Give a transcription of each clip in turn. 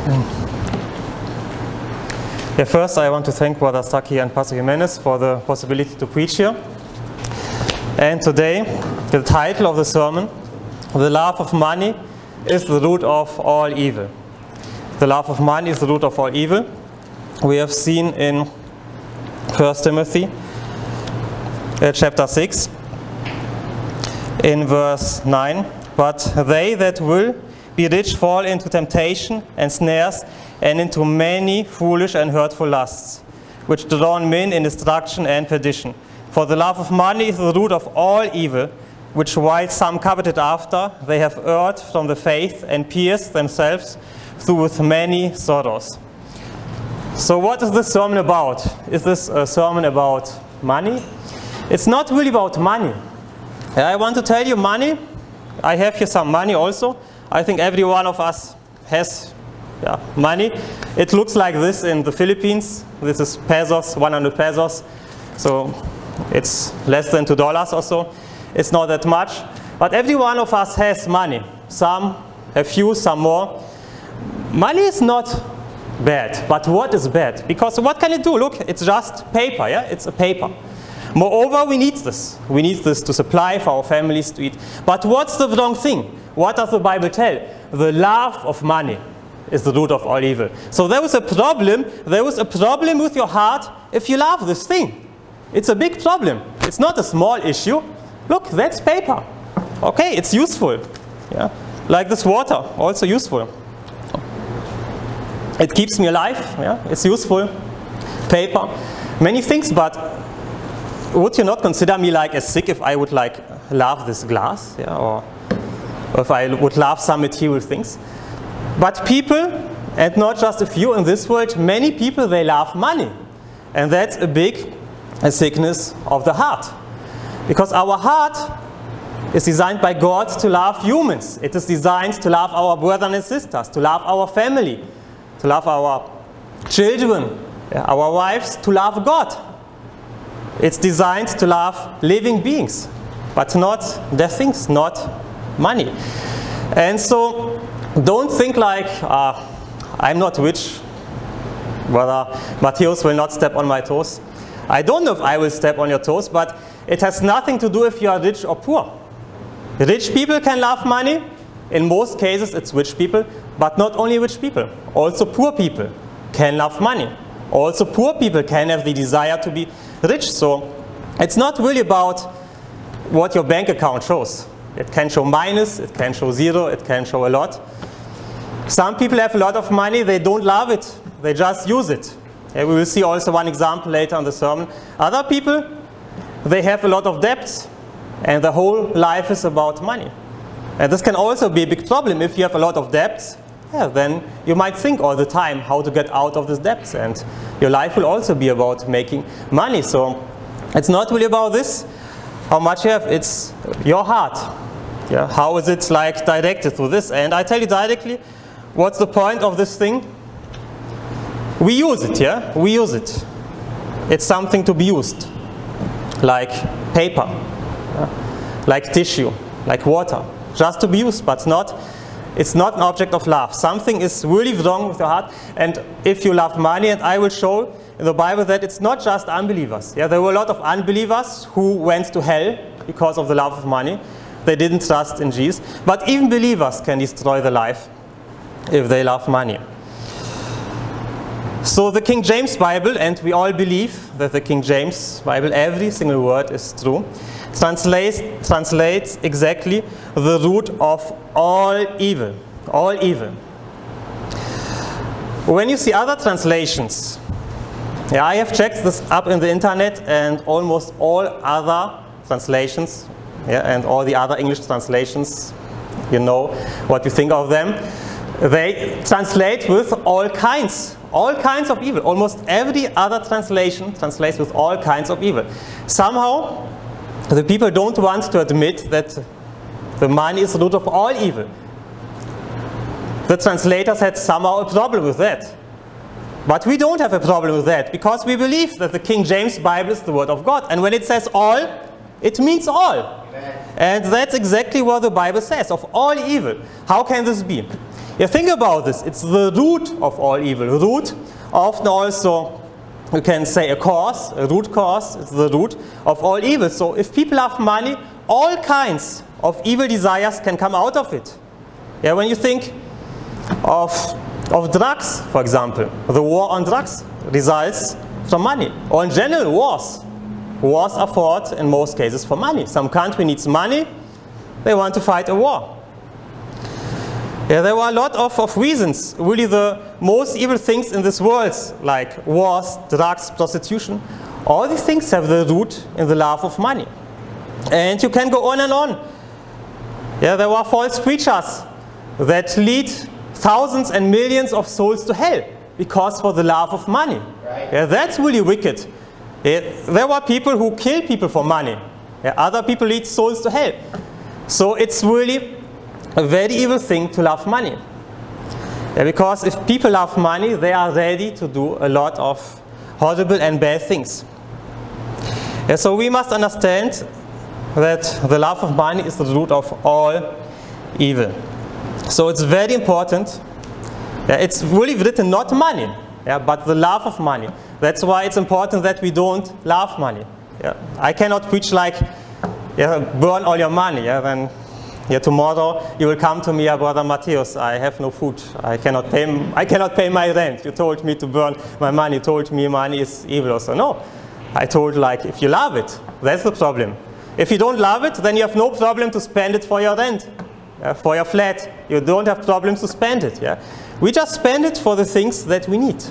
Yeah, first I want to thank Brother Stucky and Pastor Jimenez for the possibility to preach here. And today, the title of the sermon, The Love of Money is the Root of All Evil. The love of money is the root of all evil. We have seen in 1 Timothy chapter 6, in verse 9, "But they that will be rich fall into temptation and snares, and into many foolish and hurtful lusts, which drown men in destruction and perdition. For the love of money is the root of all evil, which while some coveted after, they have erred from the faith and pierced themselves through with many sorrows." So what is this sermon about? Is this a sermon about money? It's not really about money. I want to tell you money. I have here some money also. I think every one of us has money. It looks like this in the Philippines. This is pesos, 100 pesos. So it's less than $2 or so. It's not that much. But every one of us has money. Some have few, some more. Money is not bad. But what is bad? Because what can it do? Look, it's just paper. Yeah, it's a paper. Moreover, we need this. We need this to supply for our families to eat. But what's the wrong thing? What does the Bible tell? The love of money is the root of all evil. So there is a problem. There is a problem with your heart if you love this thing. It's a big problem. It's not a small issue. Look, that's paper. Okay, it's useful. Yeah, like this water, also useful. It keeps me alive. Yeah, it's useful. Paper, many things. But would you not consider me like as sick if I would like love this glass? Yeah, or if I would love some material things? But people, and not just a few in this world, many people, they love money. And that's a big sickness of the heart. Because our heart is designed by God to love humans. It is designed to love our brothers and sisters, to love our family, to love our children, our wives, to love God. It's designed to love living beings, but not their things, not money. And so, don't think like, I'm not rich. Brother Matthias will not step on my toes. I don't know if I will step on your toes, but it has nothing to do if you are rich or poor. Rich people can love money. In most cases, it's rich people, but not only rich people. Also poor people can love money. Also poor people can have the desire to be rich. So it's not really about what your bank account shows. It can show minus, it can show zero, it can show a lot. Some people have a lot of money, they don't love it, they just use it. We will see also one example later in the sermon. Other people, they have a lot of debts, and the whole life is about money. And this can also be a big problem. If you have a lot of debts, then you might think all the time how to get out of these debts, and your life will also be about making money. So it's not really about this, how much you have, it's your heart. Yeah, how is it like directed through this? And I tell you directly, what's the point of this thing? We use it, yeah? We use it. It's something to be used. Like paper, like tissue, like water. Just to be used, but it's not an object of love. Something is really wrong with your heart. And if you love money, and I will show in the Bible that it's not just unbelievers. Yeah, there were a lot of unbelievers who went to hell because of the love of money. They didn't trust in Jesus. But even believers can destroy their life if they love money. So the King James Bible, and we all believe that the King James Bible, every single word is true, translates exactly the root of all evil. All evil. When you see other translations, I have checked this up in the internet, and almost all other translations, and all the other English translations, you know what you think of them, they translate with all kinds of evil. Almost every other translation translates with all kinds of evil. Somehow, the people don't want to admit that the money is the root of all evil. The translators had somehow a problem with that. But we don't have a problem with that, because we believe that the King James Bible is the Word of God. And when it says all, it means all. Amen. And that's exactly what the Bible says, of all evil. How can this be? Yeah, think about this. It's the root of all evil. Root, often also you can say a cause, a root cause. It's the root of all evil. So if people have money, all kinds of evil desires can come out of it. Yeah, when you think of drugs, for example, the war on drugs results from money. Or in general, wars. Wars are fought in most cases for money. Some country needs money, they want to fight a war. Yeah, there were a lot of reasons. Really the most evil things in this world, like wars, drugs, prostitution, all these things have the root in the love of money. And you can go on and on. Yeah, there were false preachers that lead thousands and millions of souls to hell because for the love of money. Right. Yeah, that's really wicked. Yeah, there were people who kill people for money. Yeah, other people lead souls to hell. So it's really a very evil thing to love money. Yeah, because if people love money, they are ready to do a lot of horrible and bad things. Yeah, so we must understand that the love of money is the root of all evil. So it's very important. Yeah, it's really written not money, yeah, but the love of money. That's why it's important that we don't love money. Yeah. I cannot preach like, yeah, burn all your money. Yeah, then yeah, tomorrow you will come to me, Brother Matthäus, I have no food. I cannot pay my rent. You told me to burn my money. You told me money is evil also. No, I told like if you love it, that's the problem. If you don't love it, then you have no problem to spend it for your rent, for your flat. You don't have problems to spend it. Yeah? We just spend it for the things that we need.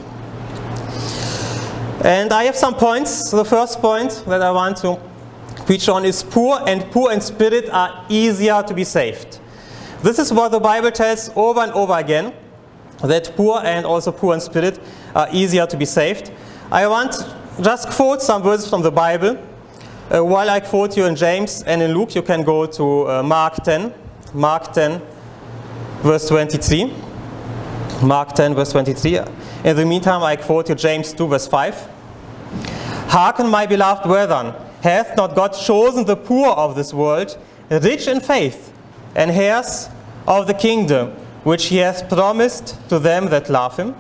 And I have some points. The first point that I want to preach on is poor in spirit are easier to be saved. This is what the Bible tells over and over again, that poor and also poor in spirit are easier to be saved. I want to just quote some verses from the Bible. While I quote you in James and in Luke, you can go to Mark 10, verse 23. Mark 10, verse 23. In the meantime, I quote you James 2, verse 5. Hearken, my beloved brethren, hath not God chosen the poor of this world, rich in faith, and heirs of the kingdom, which he hath promised to them that love him?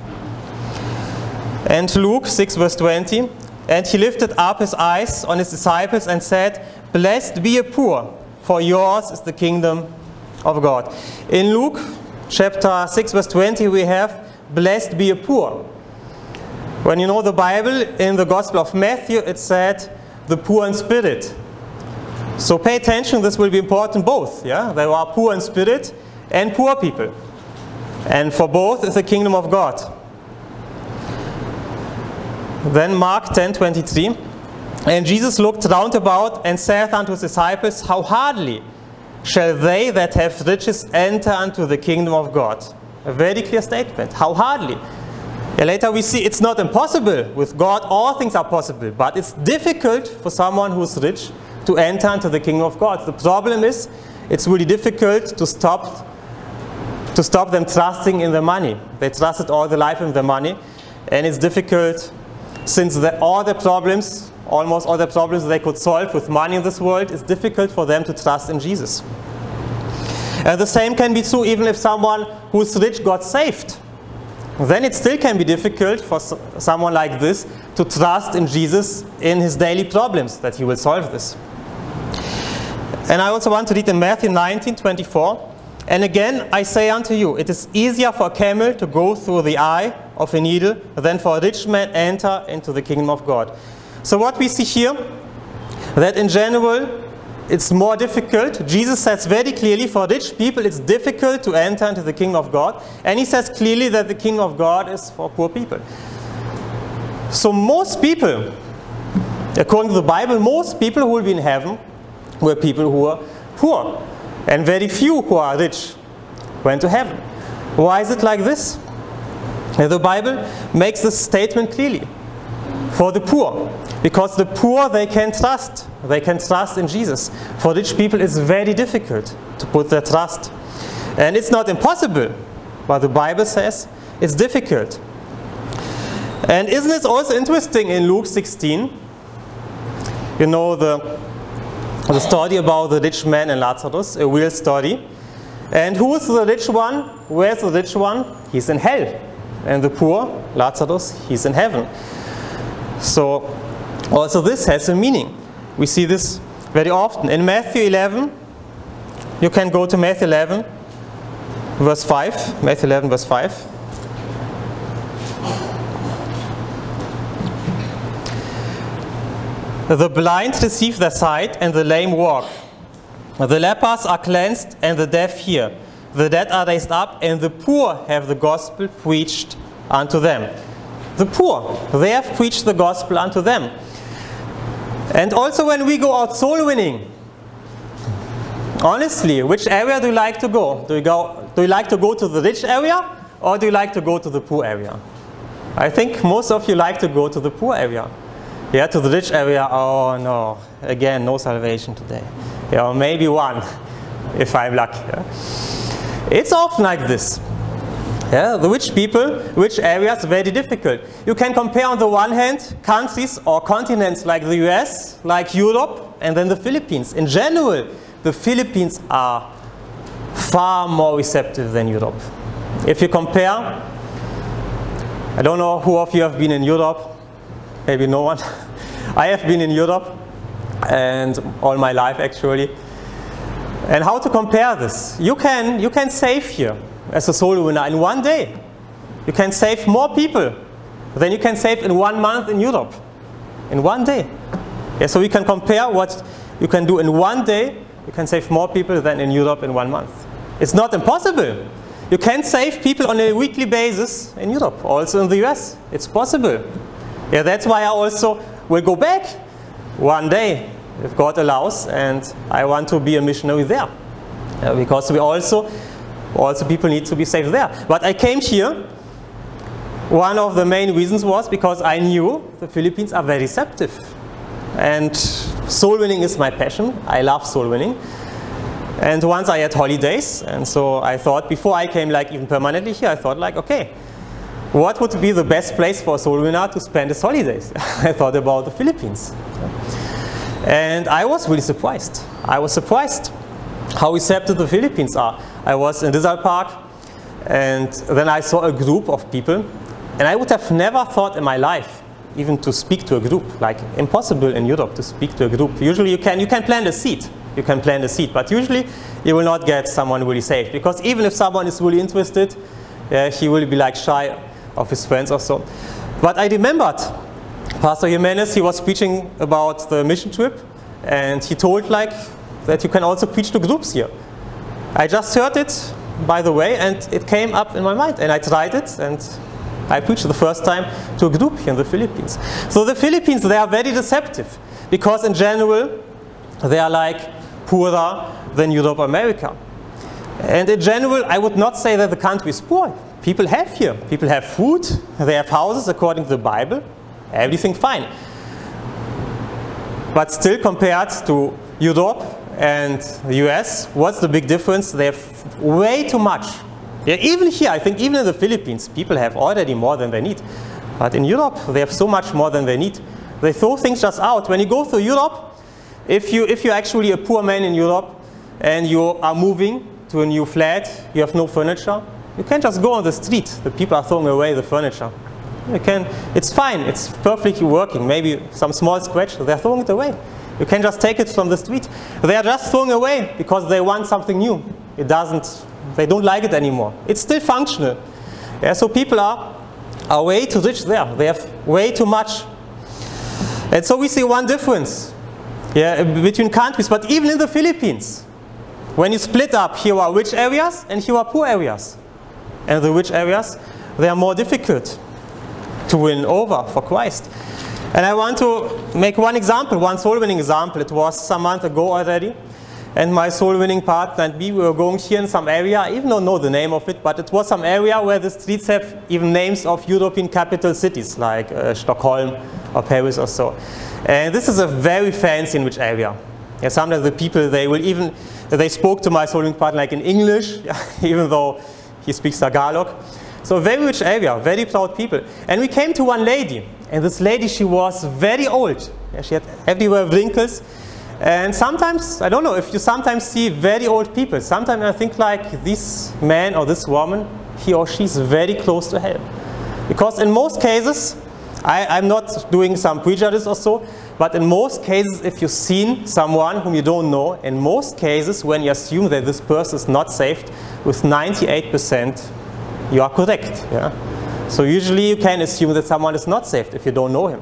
And Luke 6, verse 20. And he lifted up his eyes on his disciples and said, Blessed be ye poor, for yours is the kingdom of God. In Luke chapter 6, verse 20, we have, Blessed be ye poor. When you know the Bible, in the Gospel of Matthew, it said, the poor in spirit. So pay attention, this will be important both. Yeah? There are poor in spirit and poor people. And for both is the kingdom of God. Then Mark 10:23. And Jesus looked round about and saith unto his disciples, How hardly shall they that have riches enter unto the kingdom of God? A very clear statement. How hardly? Yeah, later we see it's not impossible. With God all things are possible. But it's difficult for someone who's rich to enter into the kingdom of God. The problem is it's really difficult to stop them trusting in their money. They trusted all their life in their money. And it's difficult since almost all the problems they could solve with money in this world, it's difficult for them to trust in Jesus. And the same can be true even if someone who's rich got saved. Then it still can be difficult for someone like this to trust in Jesus in his daily problems, that he will solve this. And I also want to read in Matthew 19:24. And again, I say unto you, it is easier for a camel to go through the eye of a needle than for a rich man enter into the kingdom of God. So what we see here, that in general, it's more difficult. Jesus says very clearly, for rich people, it's difficult to enter into the kingdom of God. And he says clearly that the kingdom of God is for poor people. So most people, according to the Bible, most people who will be in heaven were people who were poor. And very few who are rich went to heaven. Why is it like this? The Bible makes this statement clearly. For the poor. Because the poor, they can trust. They can trust in Jesus. For rich people, it's very difficult to put their trust. And it's not impossible. But the Bible says it's difficult. And isn't it also interesting in Luke 16? You know the story about the rich man and Lazarus, a real story. And who is the rich one? Where's the rich one? He's in hell. And the poor, Lazarus, he's in heaven. So also this has a meaning. We see this very often. In Matthew 11, you can go to Matthew 11, verse 5. Matthew 11, verse 5. The blind receive their sight, and the lame walk. The lepers are cleansed, and the deaf hear. The dead are raised up, and the poor have the gospel preached unto them. The poor, they have preached the gospel unto them. And also when we go out soul winning, honestly, which area do you like to go? Do you like to go to the rich area, or do you like to go to the poor area? I think most of you like to go to the poor area. Yeah, to the rich area, oh no, again, no salvation today. Yeah, or maybe one, if I'm lucky. Yeah. It's often like this. Yeah, the rich people, rich areas, very difficult. You can compare on the one hand countries or continents like the US, like Europe, and then the Philippines. In general, the Philippines are far more receptive than Europe. If you compare, I don't know who of you have been in Europe, maybe no one. I have been in Europe, and all my life actually. And how to compare this? You can save here as a soul winner in one day. You can save more people than you can save in 1 month in Europe. In one day. Yeah, so we can compare what you can do in one day. You can save more people than in Europe in 1 month. It's not impossible. You can save people on a weekly basis in Europe, also in the US. It's possible. Yeah, that's why I also will go back one day, if God allows, and I want to be a missionary there. Because we also people need to be saved there. But I came here, one of the main reasons was because I knew the Philippines are very receptive. And soul winning is my passion. I love soul winning. And once I had holidays, and so I thought, before I came like even permanently here, I thought like, okay, what would be the best place for a soul winner to spend his holidays? I thought about the Philippines. And I was really surprised. I was surprised how receptive the Philippines are. I was in Rizal Park, and then I saw a group of people, and I would have never thought in my life even to speak to a group. Like, impossible in Europe to speak to a group. Usually you can plant a seed. You can plant a seed, but usually you will not get someone really saved, because even if someone is really interested, he will be like shy of his friends or so. But I remembered Pastor Jimenez, he was preaching about the mission trip, and he told like that you can also preach to groups here. I just heard it, by the way, and it came up in my mind, and I tried it, and I preached the first time to a group here in the Philippines. So the Philippines, they are very receptive, because in general they are like poorer than Europe or America. And in general, I would not say that the country is poor. People have here. People have food, they have houses according to the Bible, everything fine. But still, compared to Europe and the US, what's the big difference? They have way too much. Yeah, even here, I think even in the Philippines, people have already more than they need. But in Europe, they have so much more than they need. They throw things just out. When you go through Europe, if you're actually a poor man in Europe and you are moving to a new flat, you have no furniture, you can't just go on the street. The people are throwing away the furniture. It's fine, it's perfectly working. Maybe some small scratch, they're throwing it away. You can just take it from the street. They are just throwing away because they want something new. They don't like it anymore. It's still functional. Yeah, so people are way too rich there. They have way too much. And so we see one difference between countries, but even in the Philippines, when you split up, here are rich areas and here are poor areas. And the rich areas, they are more difficult to win over for Christ. And I want to make one example, one soul-winning example. It was some months ago already. And my soul-winning partner and me, we were going here in some area, I even don't know the name of it, but it was some area where the streets have even names of European capital cities, like Stockholm or Paris or so. And this is a very fancy and rich area. Yeah, sometimes the people, they spoke to my soul-winning partner like in English, even though he speaks Tagalog. So a very rich area, very proud people. And we came to one lady, and this lady, she was very old. Yeah, she had everywhere wrinkles, And sometimes, I don't know, if you sometimes see very old people, sometimes I think like this man or this woman, he or she is very close to hell. Because in most cases, I'm not doing some prejudice or so, but in most cases, if you've seen someone whom you don't know, in most cases, when you assume that this person is not saved, with 98%, you are correct. Yeah? So usually you can assume that someone is not saved if you don't know him.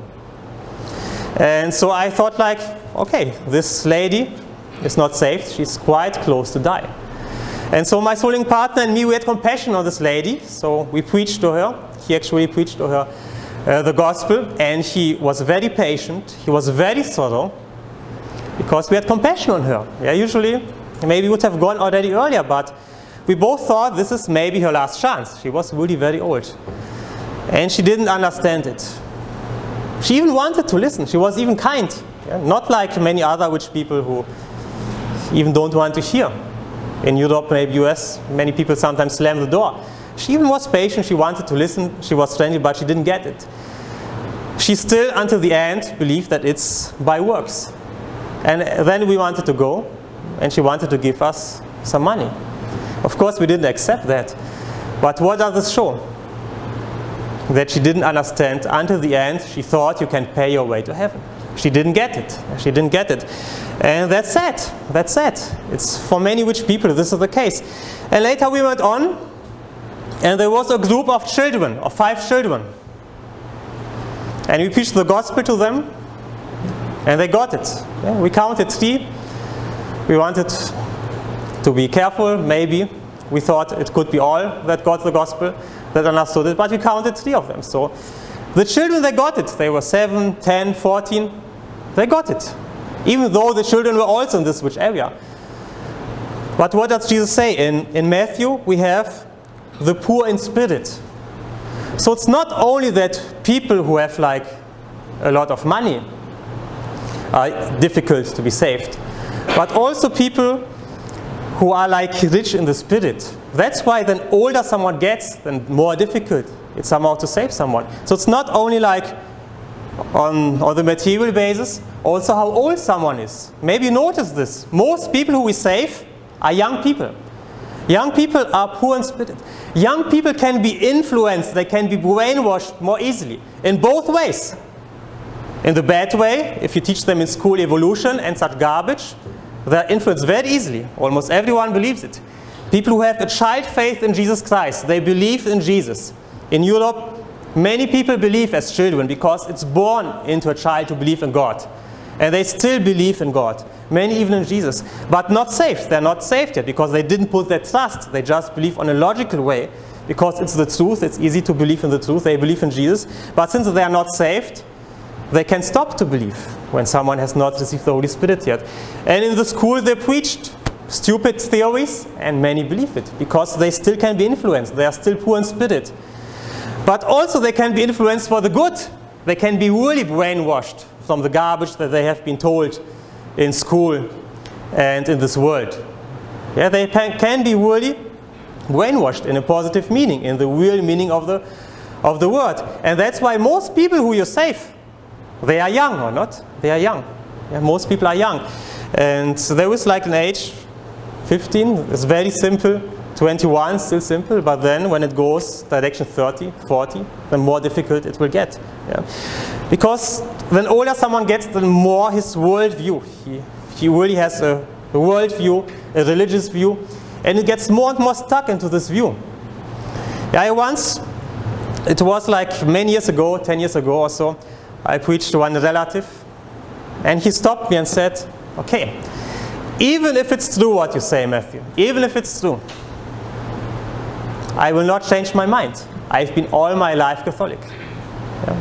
And so I thought like, okay, this lady is not saved, she's quite close to die. And so my soul-winning partner and me, we had compassion on this lady, so we preached to her. He actually preached to her the gospel, and he was very patient, he was very thorough, because we had compassion on her. Yeah, usually, maybe would have gone already earlier, but we both thought this is maybe her last chance. She was really very old. And she didn't understand it. She even wanted to listen, she was even kind. Yeah? Not like many other rich people who even don't want to hear. In Europe, maybe US, many people sometimes slam the door. She even was patient, she wanted to listen, she was friendly, but she didn't get it. She still, until the end, believed that it's by works. And then we wanted to go, and she wanted to give us some money. Of course, we didn't accept that. But what does this show? That she didn't understand. Until the end, she thought you can pay your way to heaven. She didn't get it. She didn't get it. And that's sad. That's sad. It's for many rich people, this is the case. And later we went on, and there was a group of children, of 5 children. And we preached the gospel to them, and they got it. Yeah, we counted 3. We wanted to be careful, maybe. We thought it could be all that got the gospel, that understood it, but we counted 3 of them. So the children, they got it. They were 7, 10, 14. They got it. Even though the children were also in this rich area. But what does Jesus say? In Matthew, we have the poor in spirit. So it's not only that people who have like a lot of money are difficult to be saved, but also people who are like rich in the spirit. That's why then older someone gets, then more difficult it's somehow to save someone. So it's not only like on the material basis, also how old someone is. Maybe you notice this. Most people who we save are young people. Young people are poor in spirit. Young people can be influenced, they can be brainwashed more easily, in both ways. In the bad way, if you teach them in school evolution and such garbage, they're influenced very easily. Almost everyone believes it. People who have a child faith in Jesus Christ, they believe in Jesus. In Europe, many people believe as children because it's born into a child to believe in God. And they still believe in God. Many even in Jesus. But not saved. They're not saved yet because they didn't put their trust. They just believe on a logical way because it's the truth. It's easy to believe in the truth. They believe in Jesus. But since they are not saved, they can stop to believe when someone has not received the Holy Spirit yet. And in the school they preached stupid theories and many believe it because they still can be influenced. They are still poor in spirit. But also they can be influenced for the good. They can be really brainwashed from the garbage that they have been told in school and in this world. Yeah, they can be really brainwashed in a positive meaning, in the real meaning of the word. And that's why most people who you save, they are young or not? They are young. Yeah, most people are young. And there is like an age, 15, it's very simple. 21, still simple, but then when it goes direction 30, 40, the more difficult it will get. Yeah. Because when older someone gets, the more his worldview. He really has a worldview, a religious view, and it gets more and more stuck into this view. Yeah, it was like many years ago, 10 years ago or so, I preached to one relative, and he stopped me and said, okay, even if it's true what you say, Matthew, even if it's true, I will not change my mind. I've been all my life Catholic. Yeah.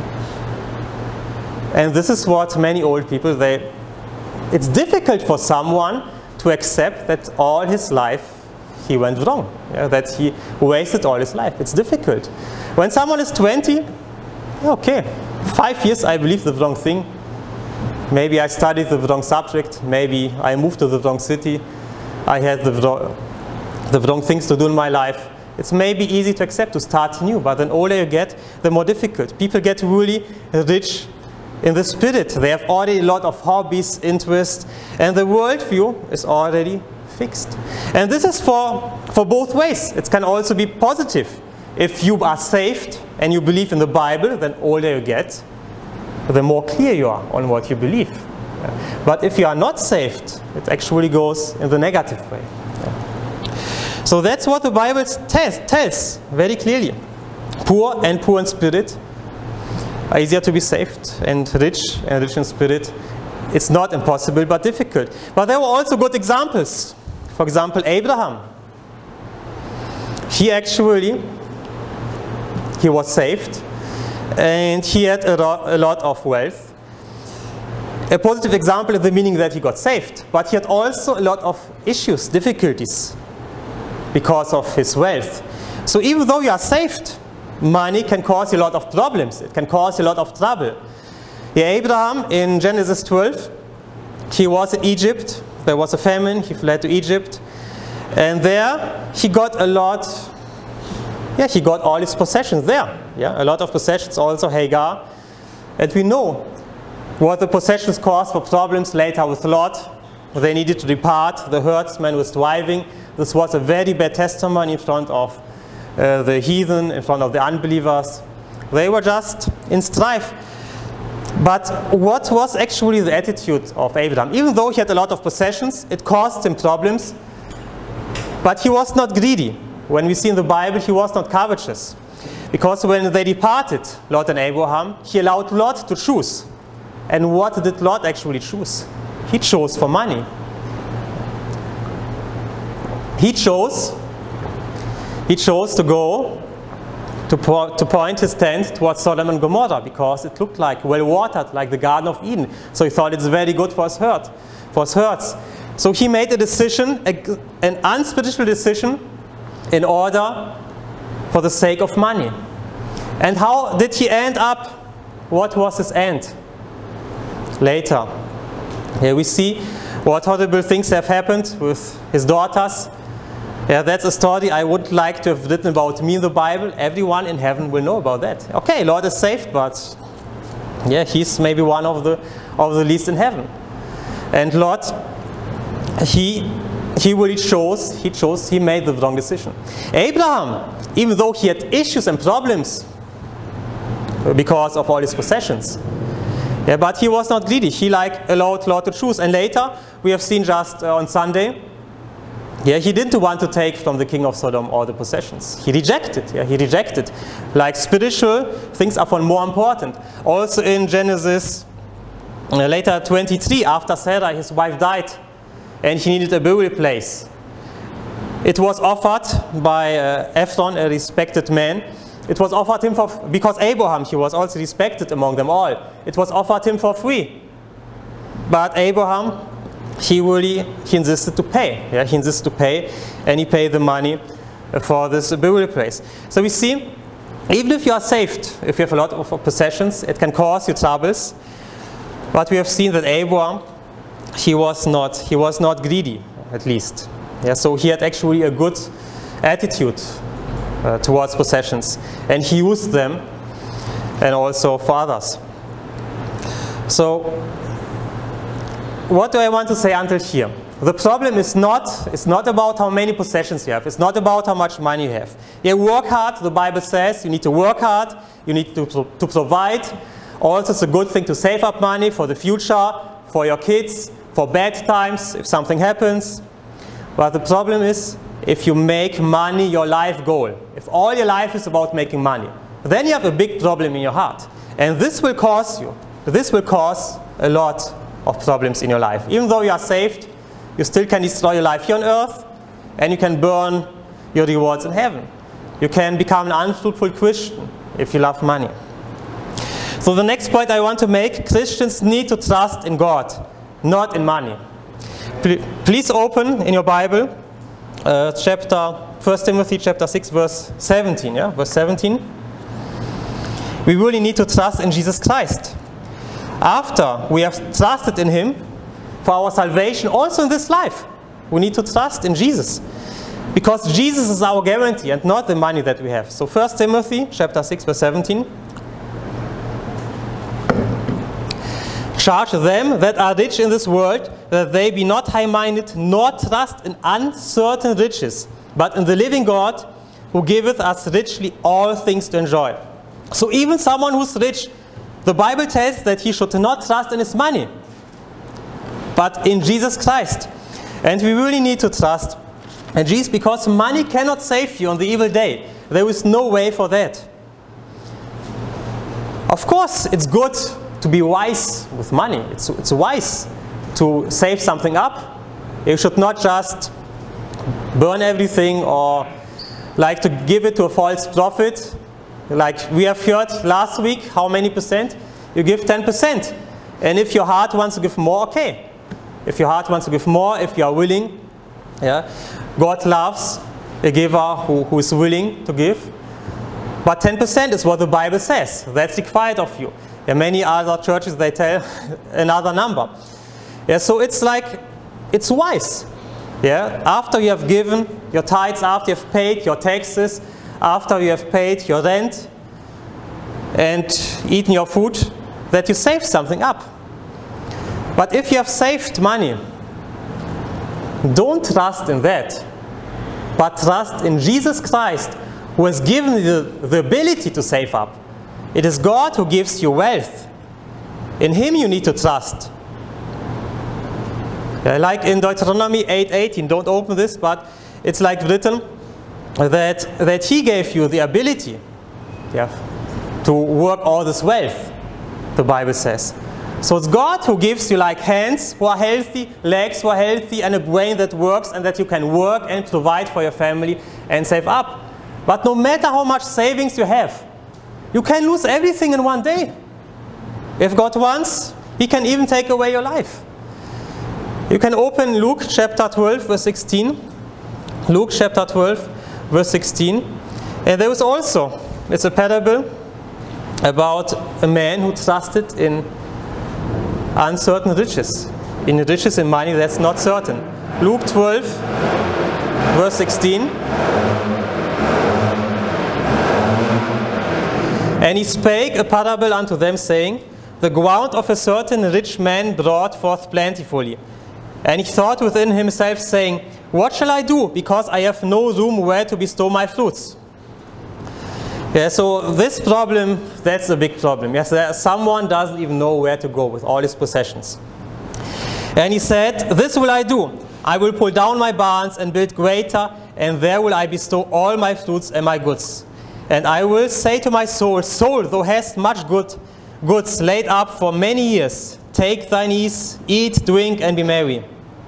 And this is what many old people, it's difficult for someone to accept that all his life he went wrong, yeah, that he wasted all his life. It's difficult. When someone is 20, okay, 5 years I believe the wrong thing. Maybe I studied the wrong subject. Maybe I moved to the wrong city. I had the wrong things to do in my life. It's maybe easy to accept, to start new, but the older you get, the more difficult. People get really rich in the spirit. They have already a lot of hobbies, interests, and the worldview is already fixed. And this is for both ways. It can also be positive. If you are saved and you believe in the Bible, then older you get, the more clear you are on what you believe. But if you are not saved, it actually goes in the negative way. So that's what the Bible tells very clearly. Poor and poor in spirit are easier to be saved, and rich in spirit, it's not impossible but difficult. But there were also good examples. For example, Abraham. He was saved, and he had a lot of wealth. A positive example in the meaning that he got saved, but he had also a lot of issues, difficulties, because of his wealth. So even though you are saved, money can cause you a lot of problems. It can cause you a lot of trouble. Yeah, Abraham, in Genesis 12, he was in Egypt. There was a famine. He fled to Egypt. And there he got a lot, he got all his possessions there. Yeah, a lot of possessions, also Hagar. And we know what the possessions caused for problems later with Lot. They needed to depart. The herdsman was driving. This was a very bad testimony in front of the heathen, in front of the unbelievers. They were just in strife. But what was actually the attitude of Abraham? Even though he had a lot of possessions, it caused him problems. But he was not greedy. When we see in the Bible, he was not covetous. Because when they departed, Lot and Abraham, he allowed Lot to choose. And what did Lot actually choose? He chose for money. He chose to go to point his tent towards Sodom and Gomorrah because it looked like well watered, like the Garden of Eden. So he thought it's very good for his herds. So he made a decision, an unspiritual decision, in order for the sake of money. And how did he end up? What was his end? Later, here we see what horrible things have happened with his daughters. Yeah, that's a story I would like to have written about me in the Bible. Everyone in heaven will know about that. Okay, Lord is saved, but yeah, he's maybe one of the least in heaven. And Lot, he made the wrong decision. Abraham, even though he had issues and problems because of all his possessions, yeah, but he was not greedy. He allowed Lot to choose. And later, we have seen just on Sunday, yeah, he didn't want to take from the king of Sodom all the possessions. He rejected. Yeah, he rejected. Like spiritual things are far more important. Also in Genesis, later 23, after Sarah, his wife died, and he needed a burial place. It was offered by Ephron, a respected man. It was offered him because Abraham, he was also respected among them all. It was offered him for free. But Abraham, he insisted to pay. Yeah, he insisted to pay, and he paid the money for this burial place. So we see, even if you are saved, if you have a lot of possessions, it can cause you troubles. But we have seen that Abraham, he was not greedy, at least. Yeah, so he had actually a good attitude towards possessions, and he used them, and also for others. So, what do I want to say until here? The problem is not about how many possessions you have. It's not about how much money you have. You work hard. The Bible says you need to work hard. You need to provide. Also, it's a good thing to save up money for the future, for your kids, for bad times, if something happens. But the problem is, if you make money your life goal, if all your life is about making money, then you have a big problem in your heart. And this will cause a lot of problems in your life. Even though you are saved, you still can destroy your life here on earth, and you can burn your rewards in heaven. You can become an unfruitful Christian if you love money. So the next point I want to make, Christians need to trust in God, not in money. Please open in your Bible, 1 Timothy chapter 6, verse 17. Yeah? Verse 17. We really need to trust in Jesus Christ. After we have trusted in Him for our salvation, also in this life, we need to trust in Jesus. Because Jesus is our guarantee and not the money that we have. So 1 Timothy chapter 6, verse 17. charge them that are rich in this world, that they be not high-minded, nor trust in uncertain riches, but in the living God, who giveth us richly all things to enjoy. So even someone who's rich, the Bible tells that he should not trust in his money, but in Jesus Christ. And we really need to trust in Jesus, because money cannot save you on the evil day. There is no way for that. Of course, it's good to be wise with money. It's wise to save something up. You should not just burn everything or like to give it to a false prophet. Like we have heard last week, how many percent? You give 10%. And if your heart wants to give more, okay. If your heart wants to give more, if you are willing, yeah, God loves a giver who is willing to give. But 10% is what the Bible says. That's required of you. And many other churches, they tell another number. Yeah, so it's like, it's wise. Yeah, after you have given your tithes, after you have paid your taxes, after you have paid your rent and eaten your food, that you save something up. But if you have saved money, don't trust in that, but trust in Jesus Christ, who has given you the ability to save up. It is God who gives you wealth. In Him you need to trust. Like in Deuteronomy 8:18, don't open this, but it's like written that He gave you the ability, yeah, to work all this wealth, the Bible says. So it's God who gives you like hands who are healthy, legs who are healthy, and a brain that works and that you can work and provide for your family and save up. But no matter how much savings you have, you can lose everything in one day. If God wants, He can even take away your life. You can open Luke chapter 12, verse 16. Luke chapter 12, verse 16. And there was also, it's a parable about a man who trusted in uncertain riches. In riches in money that's not certain. Luke 12, verse 16. And he spake a parable unto them, saying, the ground of a certain rich man brought forth plentifully. And he thought within himself, saying, what shall I do, because I have no room where to bestow my fruits? Yeah, so this problem, that's a big problem. Yes, someone doesn't even know where to go with all his possessions. And he said, this will I do. I will pull down my barns and build greater, and there will I bestow all my fruits and my goods. And I will say to my soul, soul, thou hast much goods laid up for many years. Take thine ease, eat, drink, and be merry.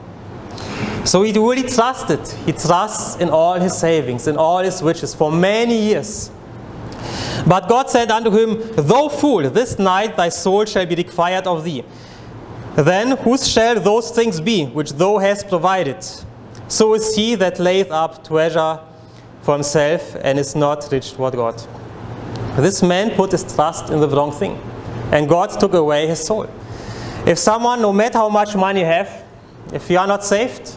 So he really trusted. He trusts in all his savings, in all his riches for many years. But God said unto him, thou fool, this night thy soul shall be required of thee. Then whose shall those things be which thou hast provided? So is he that layeth up treasure for himself and is not rich toward God. This man put his trust in the wrong thing, and God took away his soul. If someone, no matter how much money you have, if you are not saved,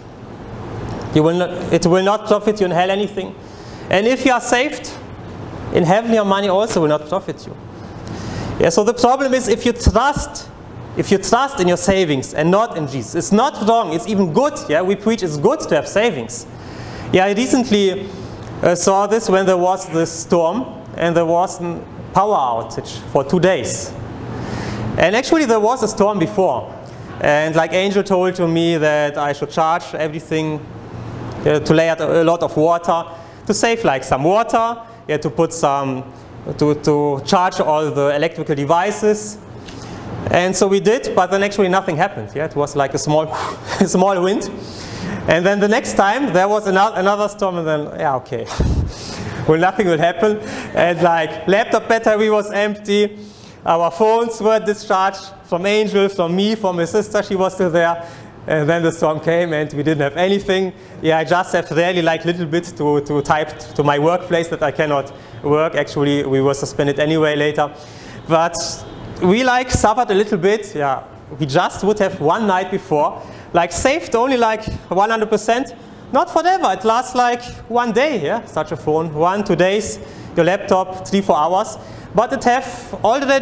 it will not profit you in hell anything. And if you are saved, in heaven your money also will not profit you. Yeah, so the problem is if you trust in your savings and not in Jesus. It's not wrong, it's even good. Yeah, we preach it's good to have savings. Yeah, I recently saw this when there was this storm and there was a power outage for 2 days. And actually there was a storm before. And like Angel told to me that I should charge everything, to lay out a lot of water, to save like some water, yeah, to put some, to charge all the electrical devices. And so we did, but then actually nothing happened. Yeah, it was like a small, small wind. And then the next time there was another storm, and then, yeah, okay. Well, nothing will happen. And like laptop battery was empty. Our phones were discharged from Angel, from me, from my sister, she was still there. And then the storm came and we didn't have anything. Yeah, I just have really like little bit to type to my workplace that I cannot work. Actually, we were suspended anyway later. But we like suffered a little bit. Yeah, we just would have one night before, like saved only like 100%. Not forever, it lasts like 1 day, yeah, such a phone. 1, 2 days, your laptop, 3, 4 hours. But it have already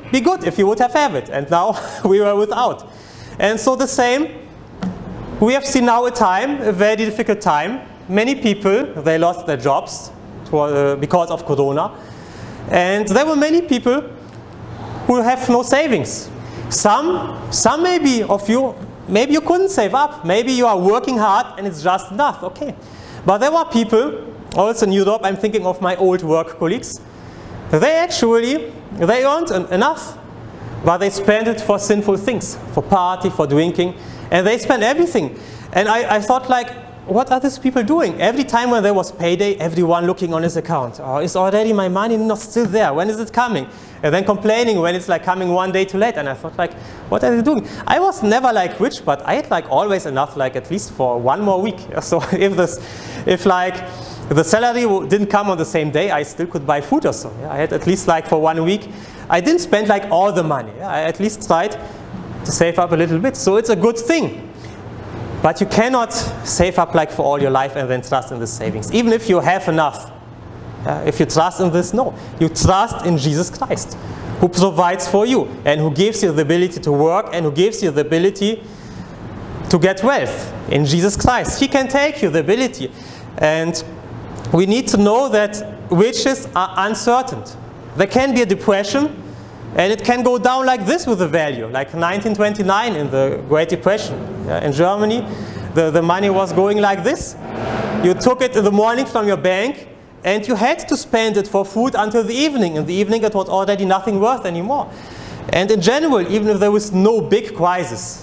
be good if you would have it. And now we were without. And so the same, we have seen now a very difficult time. Many people, they lost their jobs because of Corona. And there were many people who have no savings. Some maybe of you, maybe you couldn't save up. Maybe you are working hard and it's just enough. Okay. But there were people, also in Europe, I'm thinking of my old work colleagues. They earned enough, but they spent it for sinful things, for party, for drinking, and they spent everything. And I thought, like, what are these people doing? Every time when there was payday, everyone looking on his account. Oh, is already my money not still there? When is it coming? And then complaining when it's like coming one day too late. And I thought, like, what are they doing? I was never like rich, but I had like always enough, like at least for one more week. So if like the salary didn't come on the same day, I still could buy food or so. Yeah? I had at least like for 1 week. I didn't spend like all the money. Yeah? I at least tried to save up a little bit. So it's a good thing. But you cannot save up like for all your life and then trust in the savings. Even if you have enough. If you trust in this, no. You trust in Jesus Christ, who provides for you and who gives you the ability to work and who gives you the ability to get wealth in Jesus Christ. He can take you the ability. And we need to know that riches are uncertain. There can be a depression and it can go down like this with the value, like 1929 in the Great Depression. In Germany, the money was going like this. You took it in the morning from your bank and you had to spend it for food until the evening. In the evening it was already nothing worth anymore. And in general, even if there was no big crisis,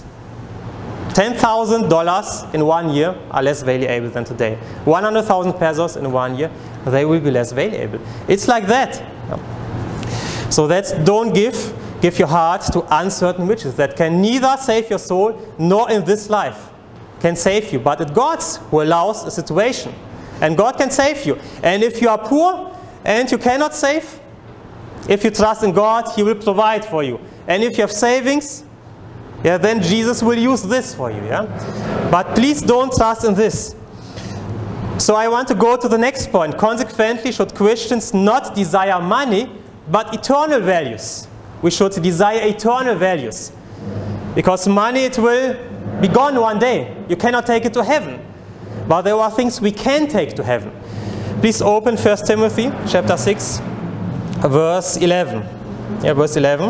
$10,000 in 1 year are less valuable than today. 100,000 pesos in 1 year, they will be less valuable. It's like that. So don't give your heart to uncertain riches that can neither save your soul nor in this life can save you. But it's God who allows a situation. And God can save you. And if you are poor and you cannot save, if you trust in God, He will provide for you. And if you have savings, yeah, then Jesus will use this for you. Yeah? But please don't trust in this. So I want to go to the next point. Consequently, should Christians not desire money, but eternal values? We should desire eternal values. Because money, it will be gone one day. You cannot take it to heaven. But there are things we can take to heaven. Please open 1 Timothy chapter 6, verse 11. Yeah, verse 11.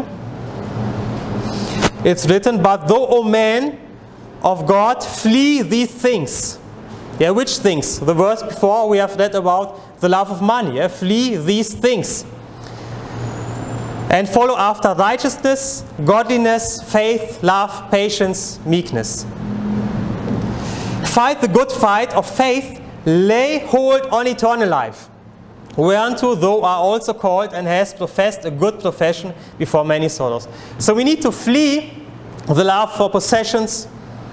It's written, but though, O man of God, flee these things. Yeah, which things? The verse before we have read about the love of money. Yeah, flee these things. And follow after righteousness, godliness, faith, love, patience, meekness. Fight the good fight of faith, lay hold on eternal life, whereunto thou art also called and hast professed a good profession before many sorrows. So we need to flee the love for possessions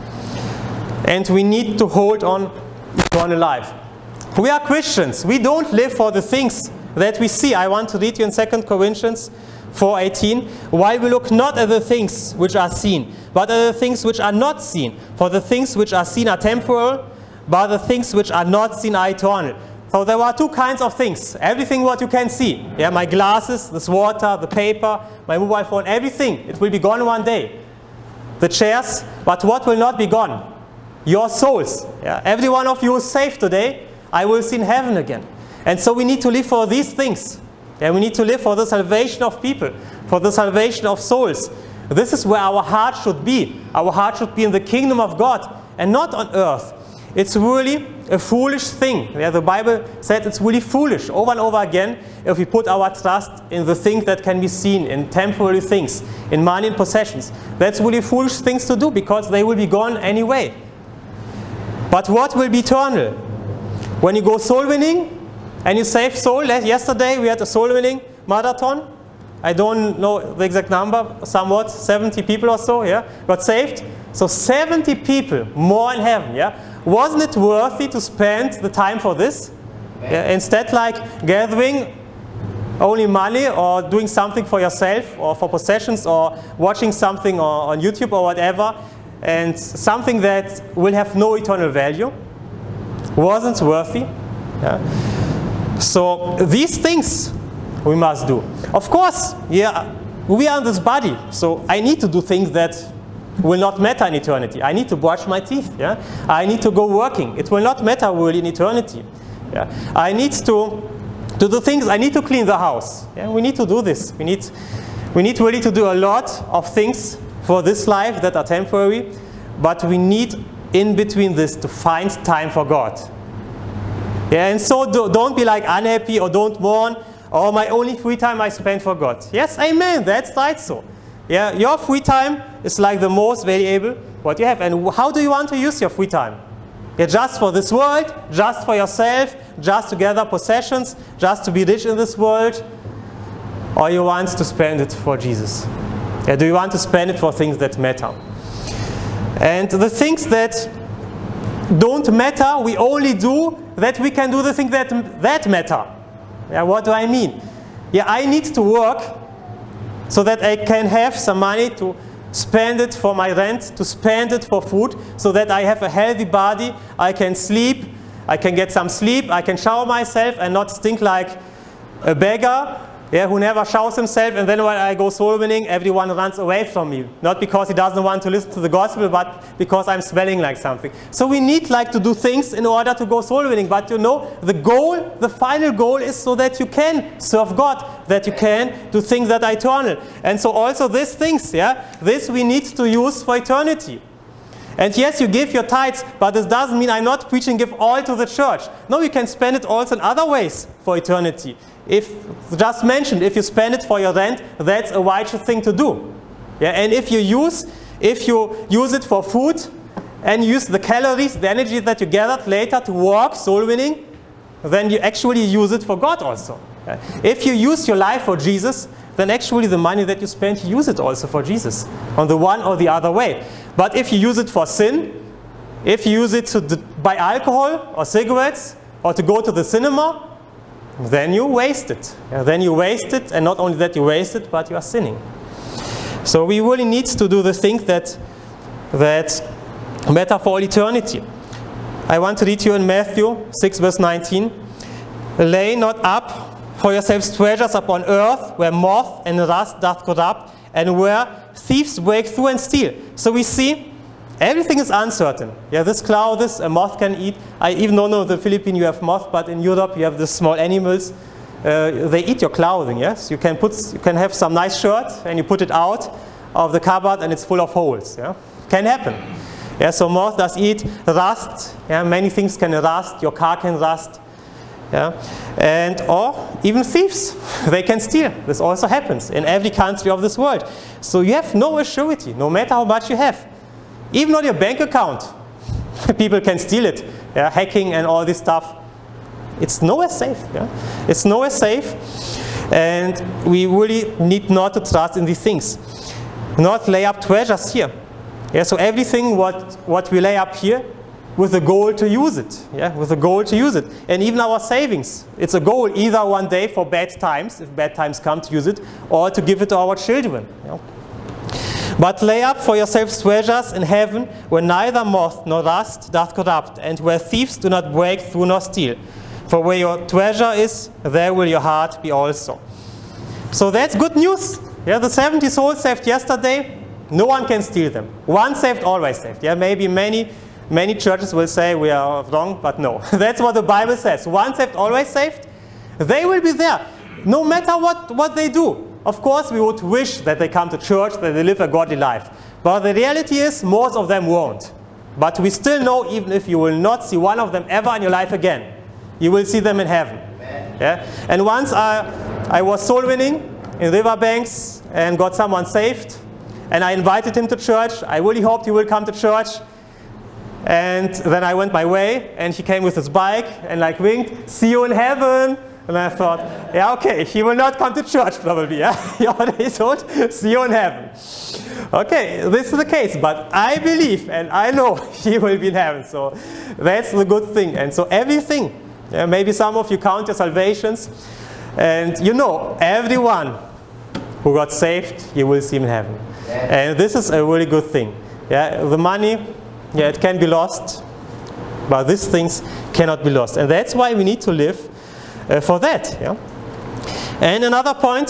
and we need to hold on eternal life. We are Christians. We don't live for the things that we see. I want to read you in 2 Corinthians 4:18, while we look not at the things which are seen, but at the things which are not seen. For the things which are seen are temporal, but the things which are not seen are eternal. So there are two kinds of things. Everything what you can see. Yeah, my glasses, this water, the paper, my mobile phone, everything. It will be gone one day. The chairs, but what will not be gone? Your souls. Yeah, every one of you is saved today. I will see in heaven again. And so we need to live for these things. Yeah, we need to live for the salvation of people, for the salvation of souls. This is where our heart should be. Our heart should be in the kingdom of God and not on earth. It's really a foolish thing. Yeah, the Bible said it's really foolish over and over again if we put our trust in the things that can be seen, in temporary things, in money and possessions. That's really foolish things to do because they will be gone anyway. But what will be eternal? When you go soul winning, and you save soul. Yesterday we had a soul winning marathon. I don't know the exact number, somewhat 70 people or so, yeah, got saved. So 70 people more in heaven, yeah. Wasn't it worthy to spend the time for this? Yeah, instead, like gathering only money or doing something for yourself or for possessions or watching something on YouTube or whatever, and something that will have no eternal value. Wasn't worthy. Yeah. So these things we must do. Of course, yeah, we are in this body, so I need to do things that will not matter in eternity. I need to brush my teeth. Yeah? I need to go working. It will not matter really in eternity. Yeah? I need to do things. I need to clean the house. Yeah? We need to do this. We need really to do a lot of things for this life that are temporary, but we need in between this to find time for God. Yeah? And so don't be like unhappy or don't mourn, oh, my only free time I spend for God. Yes, amen, that's right so. Yeah, your free time is like the most valuable what you have. And how do you want to use your free time? Yeah, just for this world, just for yourself, just to gather possessions, just to be rich in this world? Or you want to spend it for Jesus? Yeah, do you want to spend it for things that matter? And the things that don't matter, we only do that we can do the things that matter. Yeah, what do I mean? Yeah, I need to work so that I can have some money to spend it for my rent, to spend it for food, so that I have a healthy body, I can sleep, I can get some sleep, I can shower myself and not stink like a beggar, yeah, who never showers himself, and then when I go soul winning, everyone runs away from me. Not because he doesn't want to listen to the gospel, but because I'm smelling like something. So we need to do things in order to go soul winning. But you know, the goal, the final goal is so that you can serve God, that you can do things that are eternal. And so also these things, yeah, this we need to use for eternity. And yes, you give your tithes, but this doesn't mean I'm not preaching give all to the church. No, you can spend it also in other ways for eternity. If, just mentioned, if you spend it for your rent, that's a righteous thing to do. Yeah, and if you use it for food and use the calories, the energy that you gathered later to work, soul winning, then you actually use it for God also. Yeah. If you use your life for Jesus, then actually the money that you spend, you use it also for Jesus, on the one or the other way. But if you use it for sin, if you use it to buy alcohol or cigarettes or to go to the cinema, then you waste it. Yeah, then you waste it, and not only that you waste it, but you are sinning. So we really need to do the things that matter for all eternity. I want to read to you in Matthew 6 verse 19. Lay not up for yourselves treasures upon earth, where moth and rust doth corrupt, and where thieves break through and steal. So we see everything is uncertain. Yeah, this clothes a moth can eat. I even don't know in the Philippines you have moth, but in Europe you have the small animals. They eat your clothing. Yes, you can have some nice shirt and you put it out of the cupboard and it's full of holes. Yeah, can happen. Yeah, so moth does eat rust. Yeah, many things can rust. Your car can rust. Yeah, and or even thieves, they can steal. This also happens in every country of this world. So you have no assurity, no matter how much you have. Even on your bank account, people can steal it. Yeah, hacking and all this stuff. It's nowhere safe. Yeah? It's nowhere safe, and we really need not to trust in these things. Not lay up treasures here. Yeah, so everything what we lay up here, with the goal to use it. Yeah, with the goal to use it. And even our savings, it's a goal either one day for bad times, if bad times come, to use it, or to give it to our children. Yeah. But lay up for yourselves treasures in heaven, where neither moth nor rust doth corrupt, and where thieves do not break through nor steal. For where your treasure is, there will your heart be also. So that's good news. Yeah, the 70 souls saved yesterday, no one can steal them. One saved, always saved. Yeah, maybe many churches will say we are wrong, but no. That's what the Bible says. One saved, always saved. They will be there, no matter what they do. Of course, we would wish that they come to church, that they live a godly life. But the reality is, most of them won't. But we still know, even if you will not see one of them ever in your life again, you will see them in heaven. Yeah? And once I was soul winning in Riverbanks and got someone saved, and I invited him to church. I really hoped he will come to church. And then I went my way, and he came with his bike and like winked, "See you in heaven." And I thought, yeah, okay, he will not come to church probably. Yeah, he already told, "See you in heaven." Okay, this is the case, but I believe and I know he will be in heaven. So that's the good thing. And so everything, yeah, maybe some of you count your salvations, and you know, everyone who got saved, you will see him in heaven. Yeah. And this is a really good thing. Yeah, the money, yeah, it can be lost, but these things cannot be lost. And that's why we need to live for that. Yeah? And another point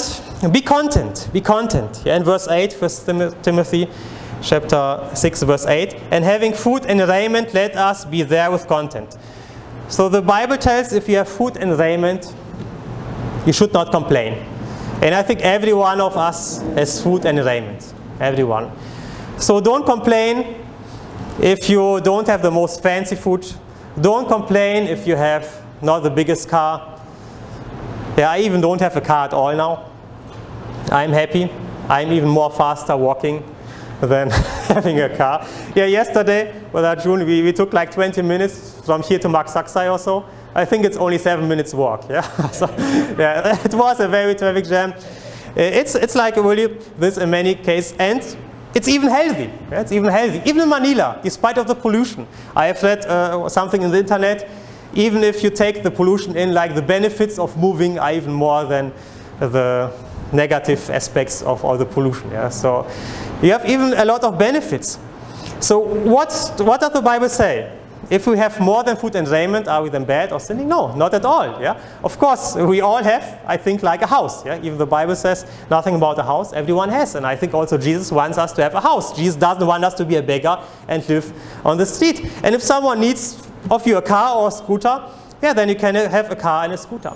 be content, be content. Yeah, in verse 8, 1 Timothy chapter 6, verse 8, and having food and raiment, let us be there with content. So the Bible tells if you have food and raiment, you should not complain. And I think every one of us has food and raiment, everyone. So don't complain if you don't have the most fancy food. Don't complain if you have not the biggest car. Yeah, I even don't have a car at all now. I'm happy. I'm even more faster walking than having a car. Yeah, yesterday with June, we took like 20 minutes from here to Max Saxai or so. I think it's only 7 minutes walk. Yeah, so, yeah, it was a very traffic jam. It's like really this in many cases, and it's even healthy. Yeah, it's even healthy. Even in Manila, despite of the pollution. I have read something in the internet. Even if you take the pollution in, like the benefits of moving are even more than the negative aspects of all the pollution. Yeah? So you have even a lot of benefits. So what does the Bible say? If we have more than food and raiment, are we then bad or sinning? No, not at all. Yeah? Of course, we all have, I think, like a house. Yeah? Even the Bible says nothing about a house, everyone has. And I think also Jesus wants us to have a house. Jesus doesn't want us to be a beggar and live on the street. And if someone needs of you a car or a scooter, yeah, then you can have a car and a scooter.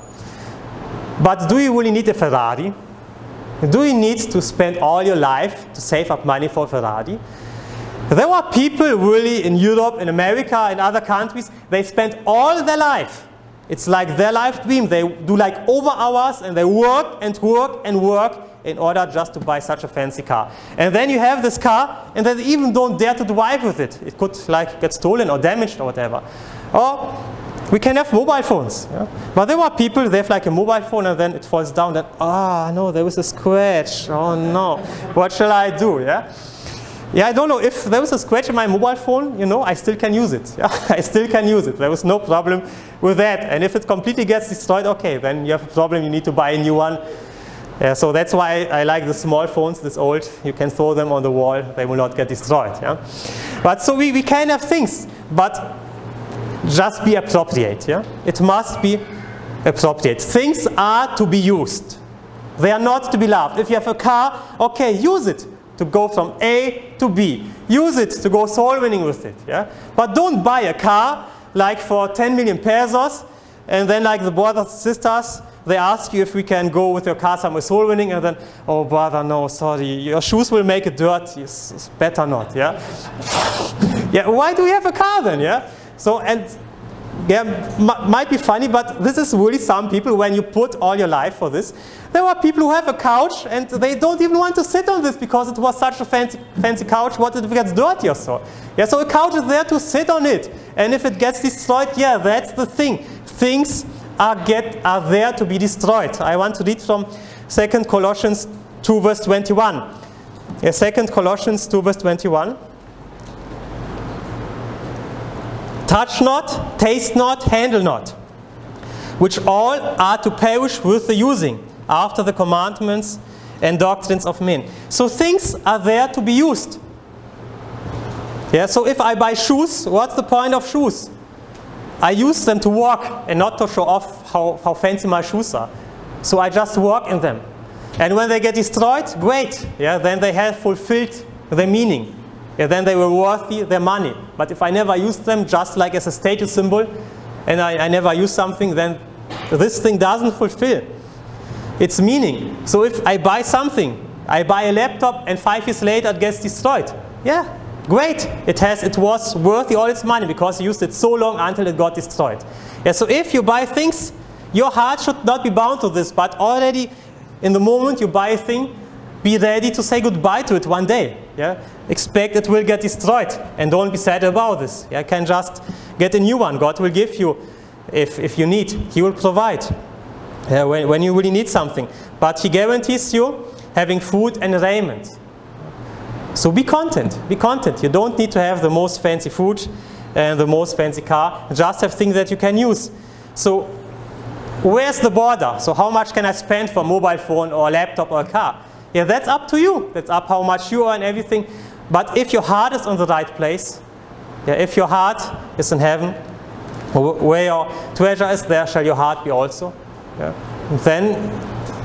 But do you really need a Ferrari? Do you need to spend all your life to save up money for a Ferrari? There are people really in Europe, in America, in other countries, they spend all their life. It's like their life dream. They do like over hours and they work and work and work in order just to buy such a fancy car. And then you have this car and they even don't dare to drive with it. It could like get stolen or damaged or whatever. Or we can have mobile phones. Yeah? But there are people, they have like a mobile phone and then it falls down. Then, no, there was a scratch. Oh no, what shall I do? Yeah? Yeah, I don't know, if there was a scratch in my mobile phone, you know, I still can use it. Yeah? I still can use it. There was no problem with that. And if it completely gets destroyed, okay, then you have a problem, you need to buy a new one. Yeah, so that's why I like the small phones, this old. You can throw them on the wall, they will not get destroyed. Yeah? But so we can have things, but just be appropriate. Yeah? It must be appropriate. Things are to be used. They are not to be loved. If you have a car, okay, use it to go from A to B. Use it to go soul winning with it. Yeah? But don't buy a car like for 10 million pesos and then like the brothers and sisters, they ask you if we can go with your car somewhere soul winning and then, oh brother, no, sorry, your shoes will make it dirty. It's better not. Yeah? Yeah, why do we have a car then? Yeah? So, and yeah, might be funny, but this is really some people, when you put all your life for this, there are people who have a couch and they don't even want to sit on this because it was such a fancy couch. What if it gets dirty or so? Yeah, so a couch is there to sit on it. And if it gets destroyed, yeah, that's the thing. Things are there to be destroyed. I want to read from 2 Colossians 2 verse 21. Yeah, 2 Colossians 2 verse 21. Touch not, taste not, handle not, which all are to perish with the using, after the commandments and doctrines of men. So things are there to be used. Yeah, so if I buy shoes, what's the point of shoes? I use them to walk and not to show off how fancy my shoes are. So I just walk in them. And when they get destroyed, great. Yeah, then they have fulfilled their meaning. Yeah, then they were worthy their money. But if I never use them just like as a status symbol, and I never use something, then this thing doesn't fulfill its meaning. So if I buy something, I buy a laptop and 5 years later it gets destroyed. Yeah, great. It was worthy all its money because you used it so long until it got destroyed. Yeah, so if you buy things, your heart should not be bound to this, but already in the moment you buy a thing, be ready to say goodbye to it one day. Yeah? Expect it will get destroyed and don't be sad about this. You can just get a new one. God will give you if you need. He will provide when you really need something. But He guarantees you having food and raiment. So be content. Be content. You don't need to have the most fancy food and the most fancy car. Just have things that you can use. So where's the border? So how much can I spend for a mobile phone or a laptop or a car? Yeah, that's up to you. That's up how much you earn, everything. But if your heart is on the right place, yeah, if your heart is in heaven, where your treasure is, there shall your heart be also. Yeah. Then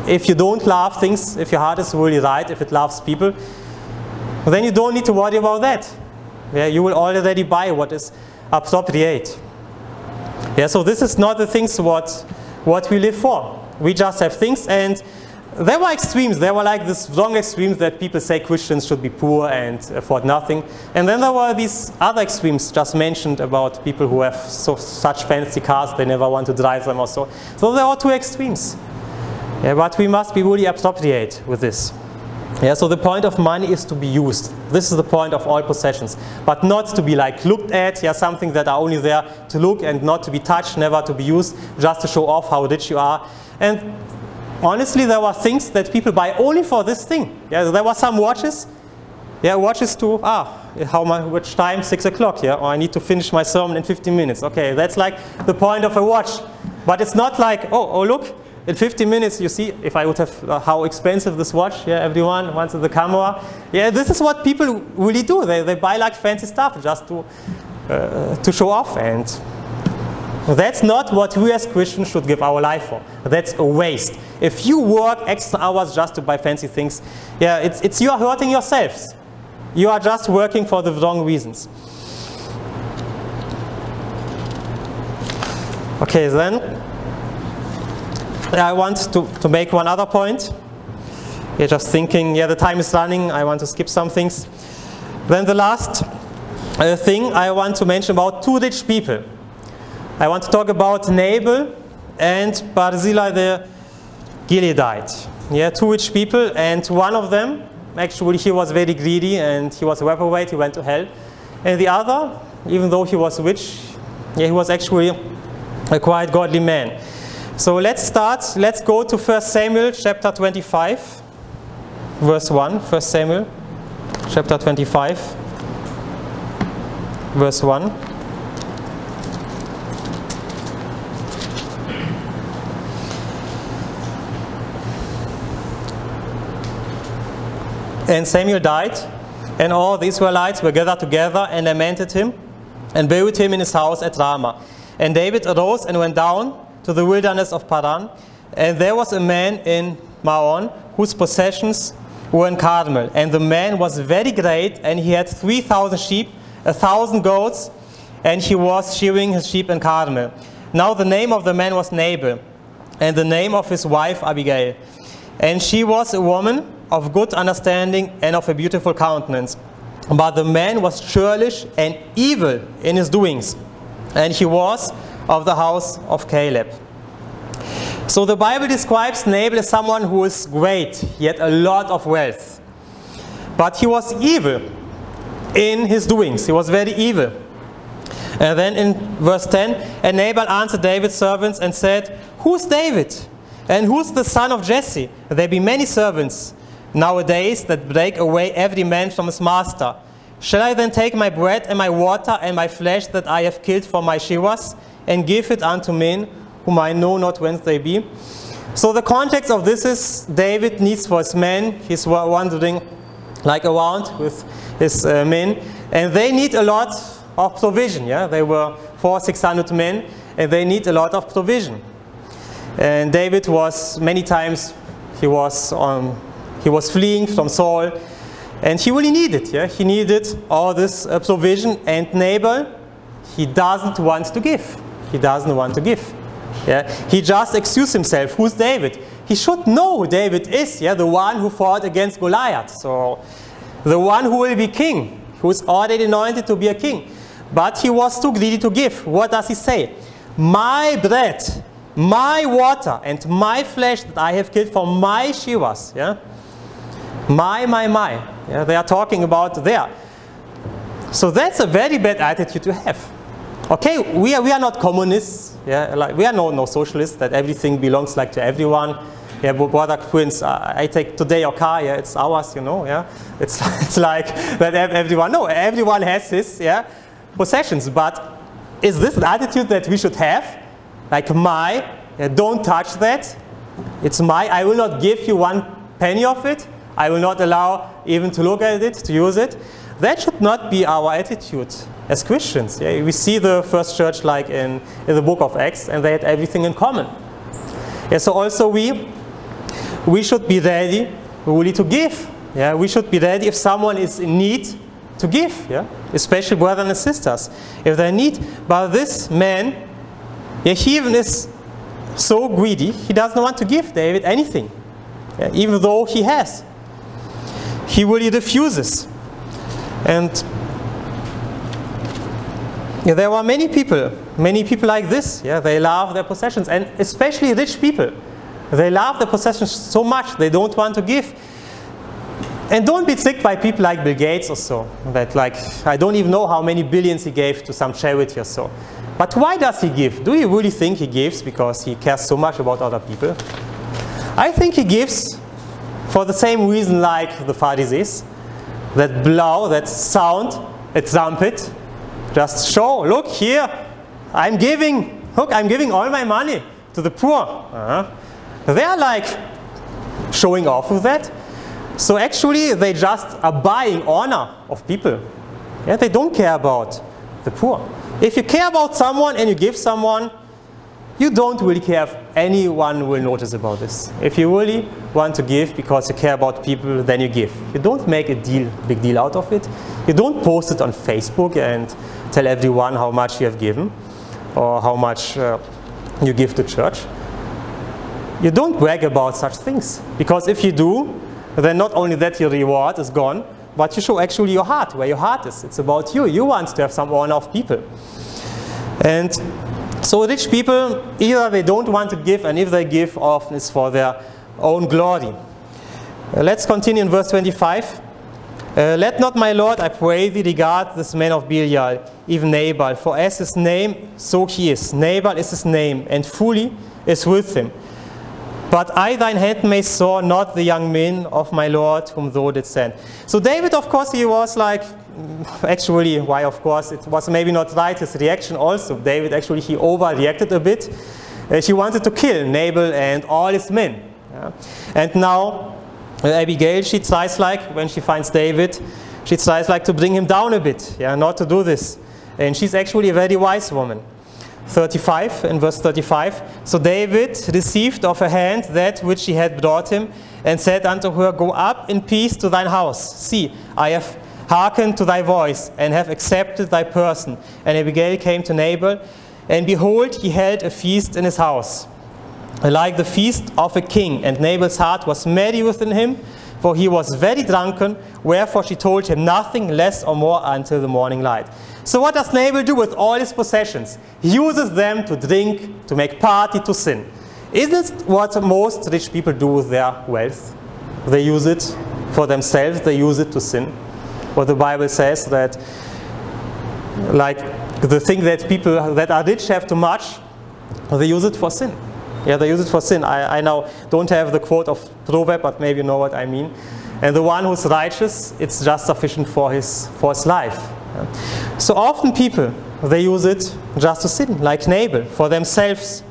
if you don't love things, if your heart is really right, if it loves people, then you don't need to worry about that. Yeah, you will already buy what is appropriate. Yeah, so this is not the things what we live for. We just have things, and there were extremes. There were like this wrong extremes that people say Christians should be poor and afford nothing. And then there were these other extremes just mentioned about people who have such fancy cars they never want to drive them or so. So there are two extremes. Yeah, but we must be really appropriate with this. Yeah, so the point of money is to be used. This is the point of all possessions. But not to be like looked at, yeah, something that are only there to look and not to be touched, never to be used, just to show off how rich you are. And honestly, there were things that people buy only for this thing. Yeah, there were some watches. Yeah, watches to, which time? 6 o'clock, yeah? Or I need to finish my sermon in 15 minutes. Okay, that's like the point of a watch. But it's not like, oh look, in 15 minutes, you see, if I would have how expensive this watch, yeah, everyone wants the camera. Yeah, this is what people really do. They buy like fancy stuff just to show off. And that's not what we as Christians should give our life for. That's a waste. If you work extra hours just to buy fancy things, yeah, it's you are hurting yourselves. You are just working for the wrong reasons. Okay, then I want to make one other point. You're just thinking, yeah, the time is running, I want to skip some things. Then the last thing I want to mention about two rich people. I want to talk about Nabal and Barzillai the Gileadite. Yeah, two rich people, and one of them, actually he was very greedy and he was a reprobate, he went to hell. And the other, even though he was rich, yeah, he was actually a quite godly man. So let's go to 1 Samuel chapter 25, verse 1. 1 Samuel chapter 25, verse 1. And Samuel died, and all the Israelites were gathered together and lamented him and buried him in his house at Ramah. And David arose and went down to the wilderness of Paran, and there was a man in Maon whose possessions were in Carmel. And the man was very great, and he had 3,000 sheep, 1,000 goats, and he was shearing his sheep in Carmel. Now the name of the man was Nabal, and the name of his wife Abigail. And she was a woman of good understanding and of a beautiful countenance. But the man was churlish and evil in his doings, and he was of the house of Caleb. So the Bible describes Nabal as someone who is great. He had a lot of wealth. But he was evil in his doings. He was very evil. And then in verse 10, and Nabal answered David's servants and said, "Who's David? And who's the son of Jesse? There be many servants nowadays that break away every man from his master. Shall I then take my bread and my water and my flesh that I have killed for my shearers, and give it unto men whom I know not whence they be?" So the context of this is David needs for his men. He's wandering like around with his men, and they need a lot of provision. Yeah, they were 400-600 men, and they need a lot of provision. And David was many times he was fleeing from Saul, and he really needed. Yeah, he needed all this provision, and Nabal, he doesn't want to give. He doesn't want to give. Yeah? He just excused himself. Who's David? He should know who David is, yeah? The one who fought against Goliath. So the one who will be king, who's already anointed to be a king. But he was too greedy to give. What does he say? My bread, my water, and my flesh that I have killed for my shearers. Yeah? My. Yeah? They are talking about there. So that's a very bad attitude to have. Okay, we are not communists, yeah, like we are no socialists that everything belongs like to everyone. Yeah, brother Prince, I take today your car, yeah, it's ours, you know, yeah. It's like that everyone, no, everyone has his, yeah, possessions. But is this an attitude that we should have? Like don't touch that. It's I will not give you one penny of it. I will not allow even to look at it, to use it. That should not be our attitude as Christians. Yeah? We see the first church like in the book of Acts, and they had everything in common. Yeah, so also we we should be ready really to give. Yeah? We should be ready if someone is in need to give, yeah? Especially brothers and sisters, if they need. But this man, yeah, he even is so greedy, he doesn't want to give David anything, yeah? Even though he has. He really refuses. And yeah, there are many people like this. Yeah? They love their possessions, and especially rich people. They love their possessions so much, they don't want to give. And don't be tricked by people like Bill Gates or so, that like, I don't even know how many billions he gave to some charity or so. But why does he give? Do you really think he gives because he cares so much about other people? I think he gives for the same reason like the Pharisees, that blow, that sound, a trumpet, just show, look here, I'm giving, look, I'm giving all my money to the poor. They are like showing off with that. So actually they just are buying honor of people. Yeah, they don't care about the poor. If you care about someone and you give someone, you don't really care if anyone will notice about this. If you really want to give because you care about people, then you give. You don't make a big deal out of it. You don't post it on Facebook and tell everyone how much you have given or how much you give to church. You don't brag about such things, because if you do, then not only that your reward is gone, but you show actually your heart, where your heart is. It's about you. You want to have some honor of people. And so rich people, either they don't want to give, and if they give, often it's for their own glory. Let's continue in verse 25. Let not my Lord, I pray thee, regard this man of Belial, even Nabal, for as his name, so he is. Nabal is his name, and fully is with him. But I, thine handmaid, saw not the young men of my Lord, whom thou didst send. So David, of course, he was like, actually, why, of course, it was maybe not right, his reaction also. David, actually, he overreacted a bit. He wanted to kill Nabal and all his men. Yeah? And now, Abigail, she tries like, when she finds David, she tries like to bring him down a bit, yeah, not to do this. And she's actually a very wise woman. 35, in verse 35, so David received of her hand that which she had brought him, and said unto her, go up in peace to thine house. See, I have hearkened to thy voice, and have accepted thy person. And Abigail came to Nabal, and behold, he held a feast in his house, like the feast of a king. And Nabal's heart was merry within him, for he was very drunken, wherefore she told him nothing less or more until the morning light. So what does Nabal do with all his possessions? He uses them to drink, to make party, to sin. Isn't it what most rich people do with their wealth? They use it for themselves, they use it to sin. What the Bible says, that like the thing that people that are rich have too much, they use it for sin. Yeah, they use it for sin. I now don't have the quote of proverb, but maybe you know what I mean. And the one who's righteous, it's just sufficient for his life. Yeah. So often people, they use it just to sin, like Nabal, for themselves.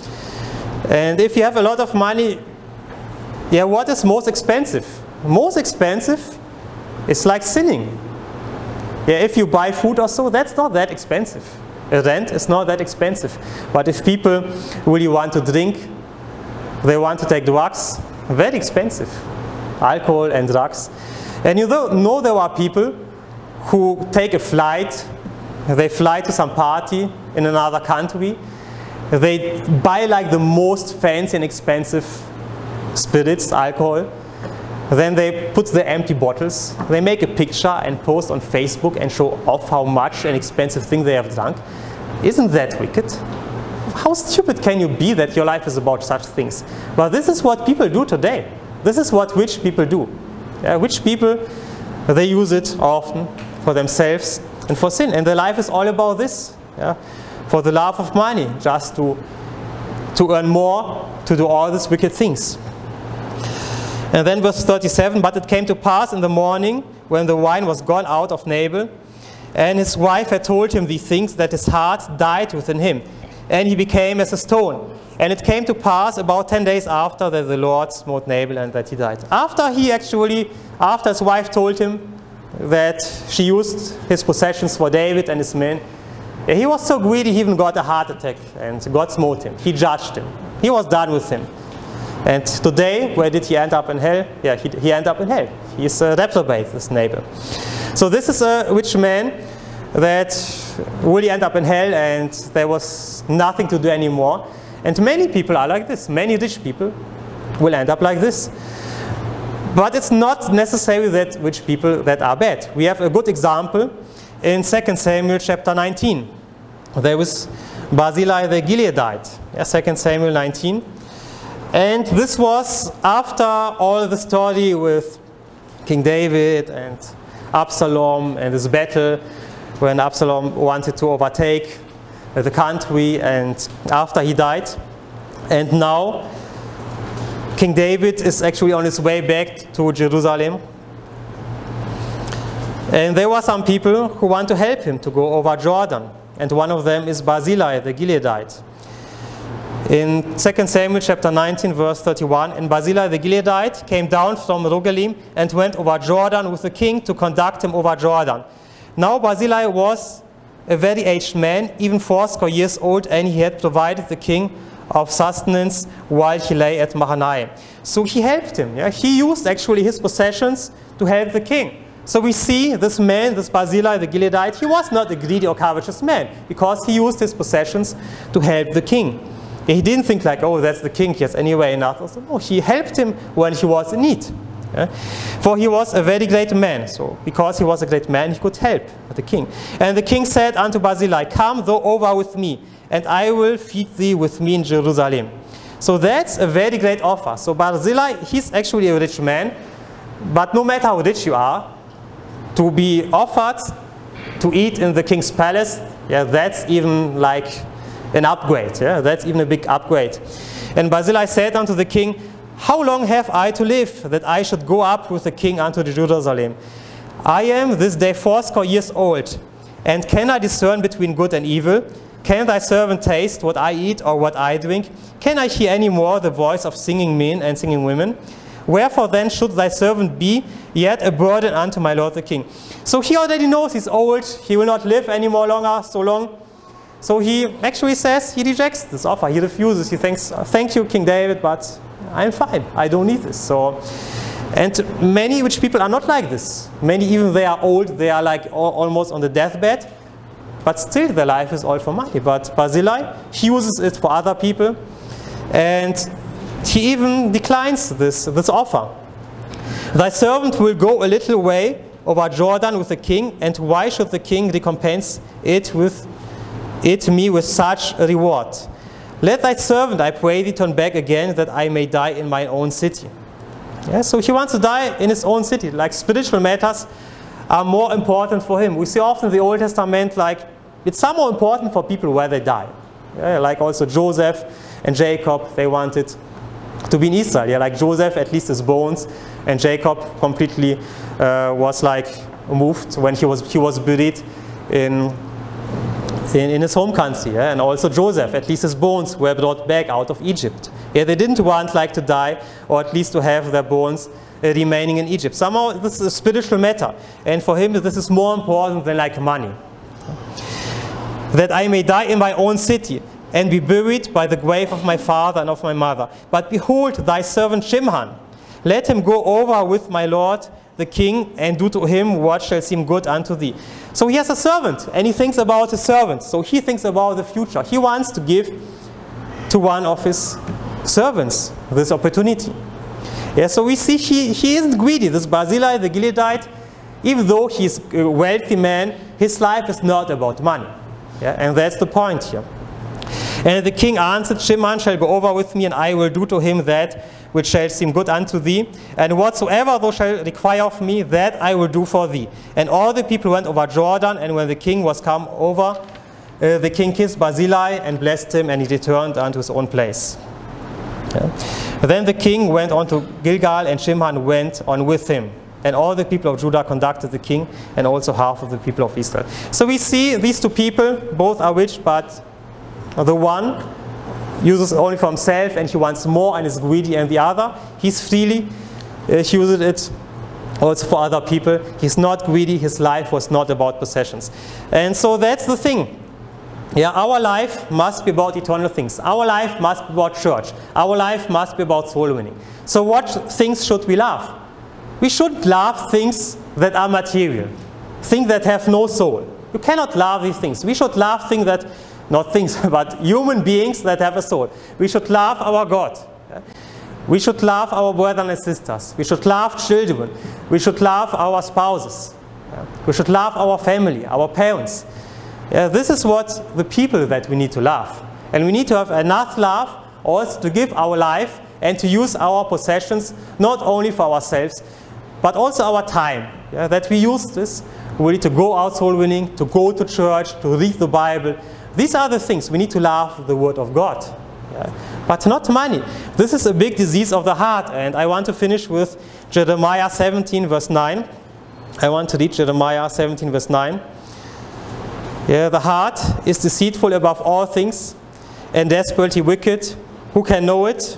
And if you have a lot of money, yeah, what is most expensive? Most expensive is like sinning. Yeah, if you buy food or so, that's not that expensive. A rent is not that expensive. But if people really want to drink, they want to take drugs, very expensive. Alcohol and drugs. And you know there are people who take a flight, they fly to some party in another country, they buy like the most fancy and expensive spirits, alcohol, then they put the empty bottles, they make a picture and post on Facebook and show off how much an expensive thing they have drunk. Isn't that wicked? How stupid can you be that your life is about such things? But this is what people do today. This is what rich people do. Yeah, rich people, they use it often for themselves and for sin. And their life is all about this. Yeah? For the love of money, just to earn more, to do all these wicked things. And then verse 37, but it came to pass in the morning, when the wine was gone out of Nabal, and his wife had told him these things, that his heart died within him, and he became as a stone. And it came to pass about 10 days after that the Lord smote Nabal and that he died. After his wife told him that she used his possessions for David and his men, he was so greedy he even got a heart attack and God smote him. He judged him. He was done with him. And today, where did he end up in hell? Yeah, he ended up in hell. He's a reprobate, this neighbor. So this is a rich man that really ended up in hell, and there was nothing to do anymore. And many people are like this. Many rich people will end up like this. But it's not necessarily that rich people that are bad. We have a good example in 2 Samuel chapter 19. There was Barzillai the Gileadite, 2 Samuel 19. And this was after all the story with King David and Absalom and this battle when Absalom wanted to overtake the country, and after he died. And now King David is actually on his way back to Jerusalem. And there were some people who want to help him to go over Jordan. And one of them is Barzillai the Gileadite. In 2 Samuel chapter 19 verse 31, and Barzillai the Gileadite came down from Rogelim and went over Jordan with the king to conduct him over Jordan. Now Barzillai was a very aged man, even 80 years old, and he had provided the king of sustenance while he lay at Mahanaim. So he helped him. Yeah? He used actually his possessions to help the king. So we see this man, this Barzillai the Gileadite, he was not a greedy or covetous man, because he used his possessions to help the king. He didn't think like, oh, that's the king, he has anyway enough. So, no, he helped him when he was in need. Yeah? For he was a very great man. So because he was a great man, he could help the king. And the king said unto Barzillai, come thou over with me, and I will feed thee with me in Jerusalem. So that's a very great offer. So Barzillai, he's actually a rich man, but no matter how rich you are, to be offered to eat in the king's palace, yeah, that's even like an upgrade. Yeah? That's even a big upgrade. And Barzillai said unto the king, how long have I to live, that I should go up with the king unto Jerusalem? I am this day 80 years old, and can I discern between good and evil? Can thy servant taste what I eat or what I drink? Can I hear any more the voice of singing men and singing women? Wherefore then should thy servant be yet a burden unto my lord the king? So he already knows he's old, he will not live any more longer, so long. So he actually says, he rejects this offer, he refuses, he thinks, thank you, King David, but I'm fine, I don't need this. So, and many rich people are not like this. Many, even they are old, they are like almost on the deathbed, but still their life is all for money. But Barzillai, he uses it for other people, and he even declines this offer. Thy servant will go a little way over Jordan with the king, and why should the king recompense me with such a reward? Let thy servant, I pray thee, turn back again, that I may die in my own city. Yeah, so he wants to die in his own city. Like spiritual matters are more important for him. We see often in the Old Testament, like it's somehow important for people where they die. Yeah, like also Joseph and Jacob, they wanted to be in Israel. Yeah, like Joseph, at least his bones, and Jacob completely was like moved when he was buried in his home country. Yeah? And also Joseph, at least his bones were brought back out of Egypt. Yeah, they didn't want like to die, or at least to have their bones remaining in Egypt. Somehow this is a spiritual matter, and for him this is more important than like money. That I may die in my own city, and be buried by the grave of my father and of my mother. But behold, thy servant Shimhan, let him go over with my lord the king, and do to him what shall seem good unto thee. So he has a servant, and he thinks about his servant. So he thinks about the future. He wants to give to one of his servants this opportunity. Yeah, so we see he isn't greedy. This Barzillai the Gileadite, even though he's a wealthy man, his life is not about money. Yeah, and that's the point here. And the king answered, Shimon shall go over with me, and I will do to him that which shall seem good unto thee. And whatsoever thou shalt require of me, that I will do for thee. And all the people went over Jordan, and when the king was come over, the king kissed Barzillai and blessed him, and he returned unto his own place. Yeah. Then the king went on to Gilgal, and Shimon went on with him. And all the people of Judah conducted the king, and also half of the people of Israel. So we see these two people, both are rich, but the one uses only for himself, and he wants more and is greedy, and the other, he's freely, he uses it also for other people. He's not greedy, his life was not about possessions. And so that's the thing. Yeah, our life must be about eternal things. Our life must be about church. Our life must be about soul winning. So what things should we love? We should love things that are material, things that have no soul. You cannot love these things. We should love things that, not things, but human beings that have a soul. We should love our God. Yeah? We should love our brothers and sisters. We should love children. We should love our spouses. Yeah? We should love our family, our parents. Yeah, this is what the people that we need to love. And we need to have enough love also to give our life and to use our possessions not only for ourselves, but also our time. Yeah, that we use this really to go out soul winning, to go to church, to read the Bible. These are the things we need to love the Word of God. Yeah, but not money. This is a big disease of the heart. And I want to finish with Jeremiah 17 verse 9. I want to read Jeremiah 17 verse 9. Yeah, the heart is deceitful above all things and desperately wicked. Who can know it?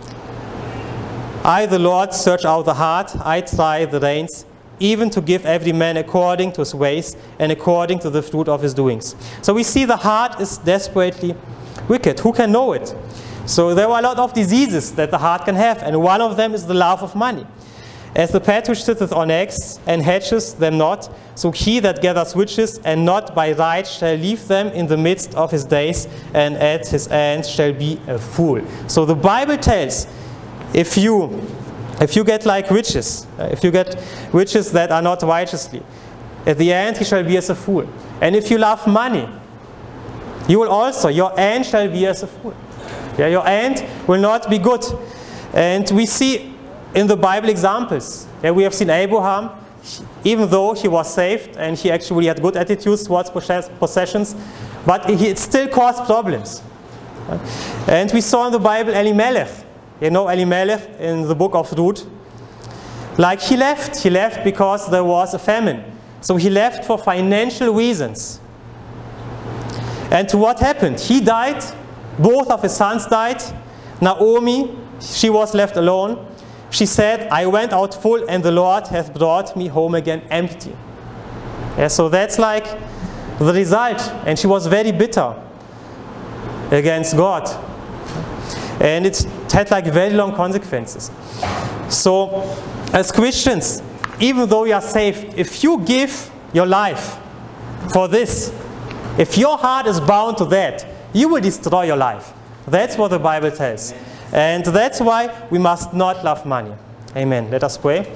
I, the Lord, search out the heart. I try the reins, even to give every man according to his ways and according to the fruit of his doings. So we see the heart is desperately wicked. Who can know it? So there are a lot of diseases that the heart can have, and one of them is the love of money. As the partridge sitteth on eggs, and hatches them not, so he that gathers riches, and not by right, shall leave them in the midst of his days, and at his end shall be a fool. So the Bible tells, if you get like riches, if you get riches that are not righteously, at the end he shall be as a fool. And if you love money, you will also, your end shall be as a fool. Yeah, your end will not be good. And we see in the Bible examples, yeah, we have seen Abraham, even though he was saved and he actually had good attitudes towards possessions, but it still caused problems. And we saw in the Bible Elimelech. You know Elimelech in the book of Ruth. Like he left because there was a famine. So he left for financial reasons. And to what happened? He died, both of his sons died. Naomi, she was left alone. She said, I went out full and the Lord hath brought me home again empty. Yeah, so that's like the result. And she was very bitter against God. And it had like very long consequences. So as Christians, even though you are saved, if you give your life for this, if your heart is bound to that, you will destroy your life. That's what the Bible tells. And that's why we must not love money. Amen. Let us pray.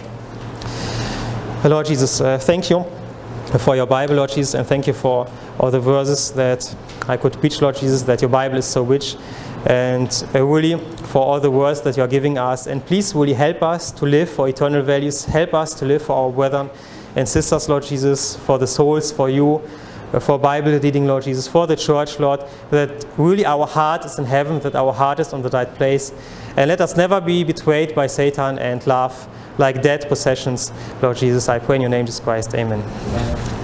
Lord Jesus, thank you for your Bible, Lord Jesus, and thank you for all the verses that I could preach, Lord Jesus, that your Bible is so rich, and really for all the words that you are giving us. And please really help us to live for eternal values. Help us to live for our brethren and sisters, Lord Jesus, for the souls, for you, for Bible reading, Lord Jesus, for the church, Lord, that really our heart is in heaven, that our heart is on the right place. And let us never be betrayed by Satan and love like dead possessions. Lord Jesus, I pray in your name, Jesus Christ. Amen.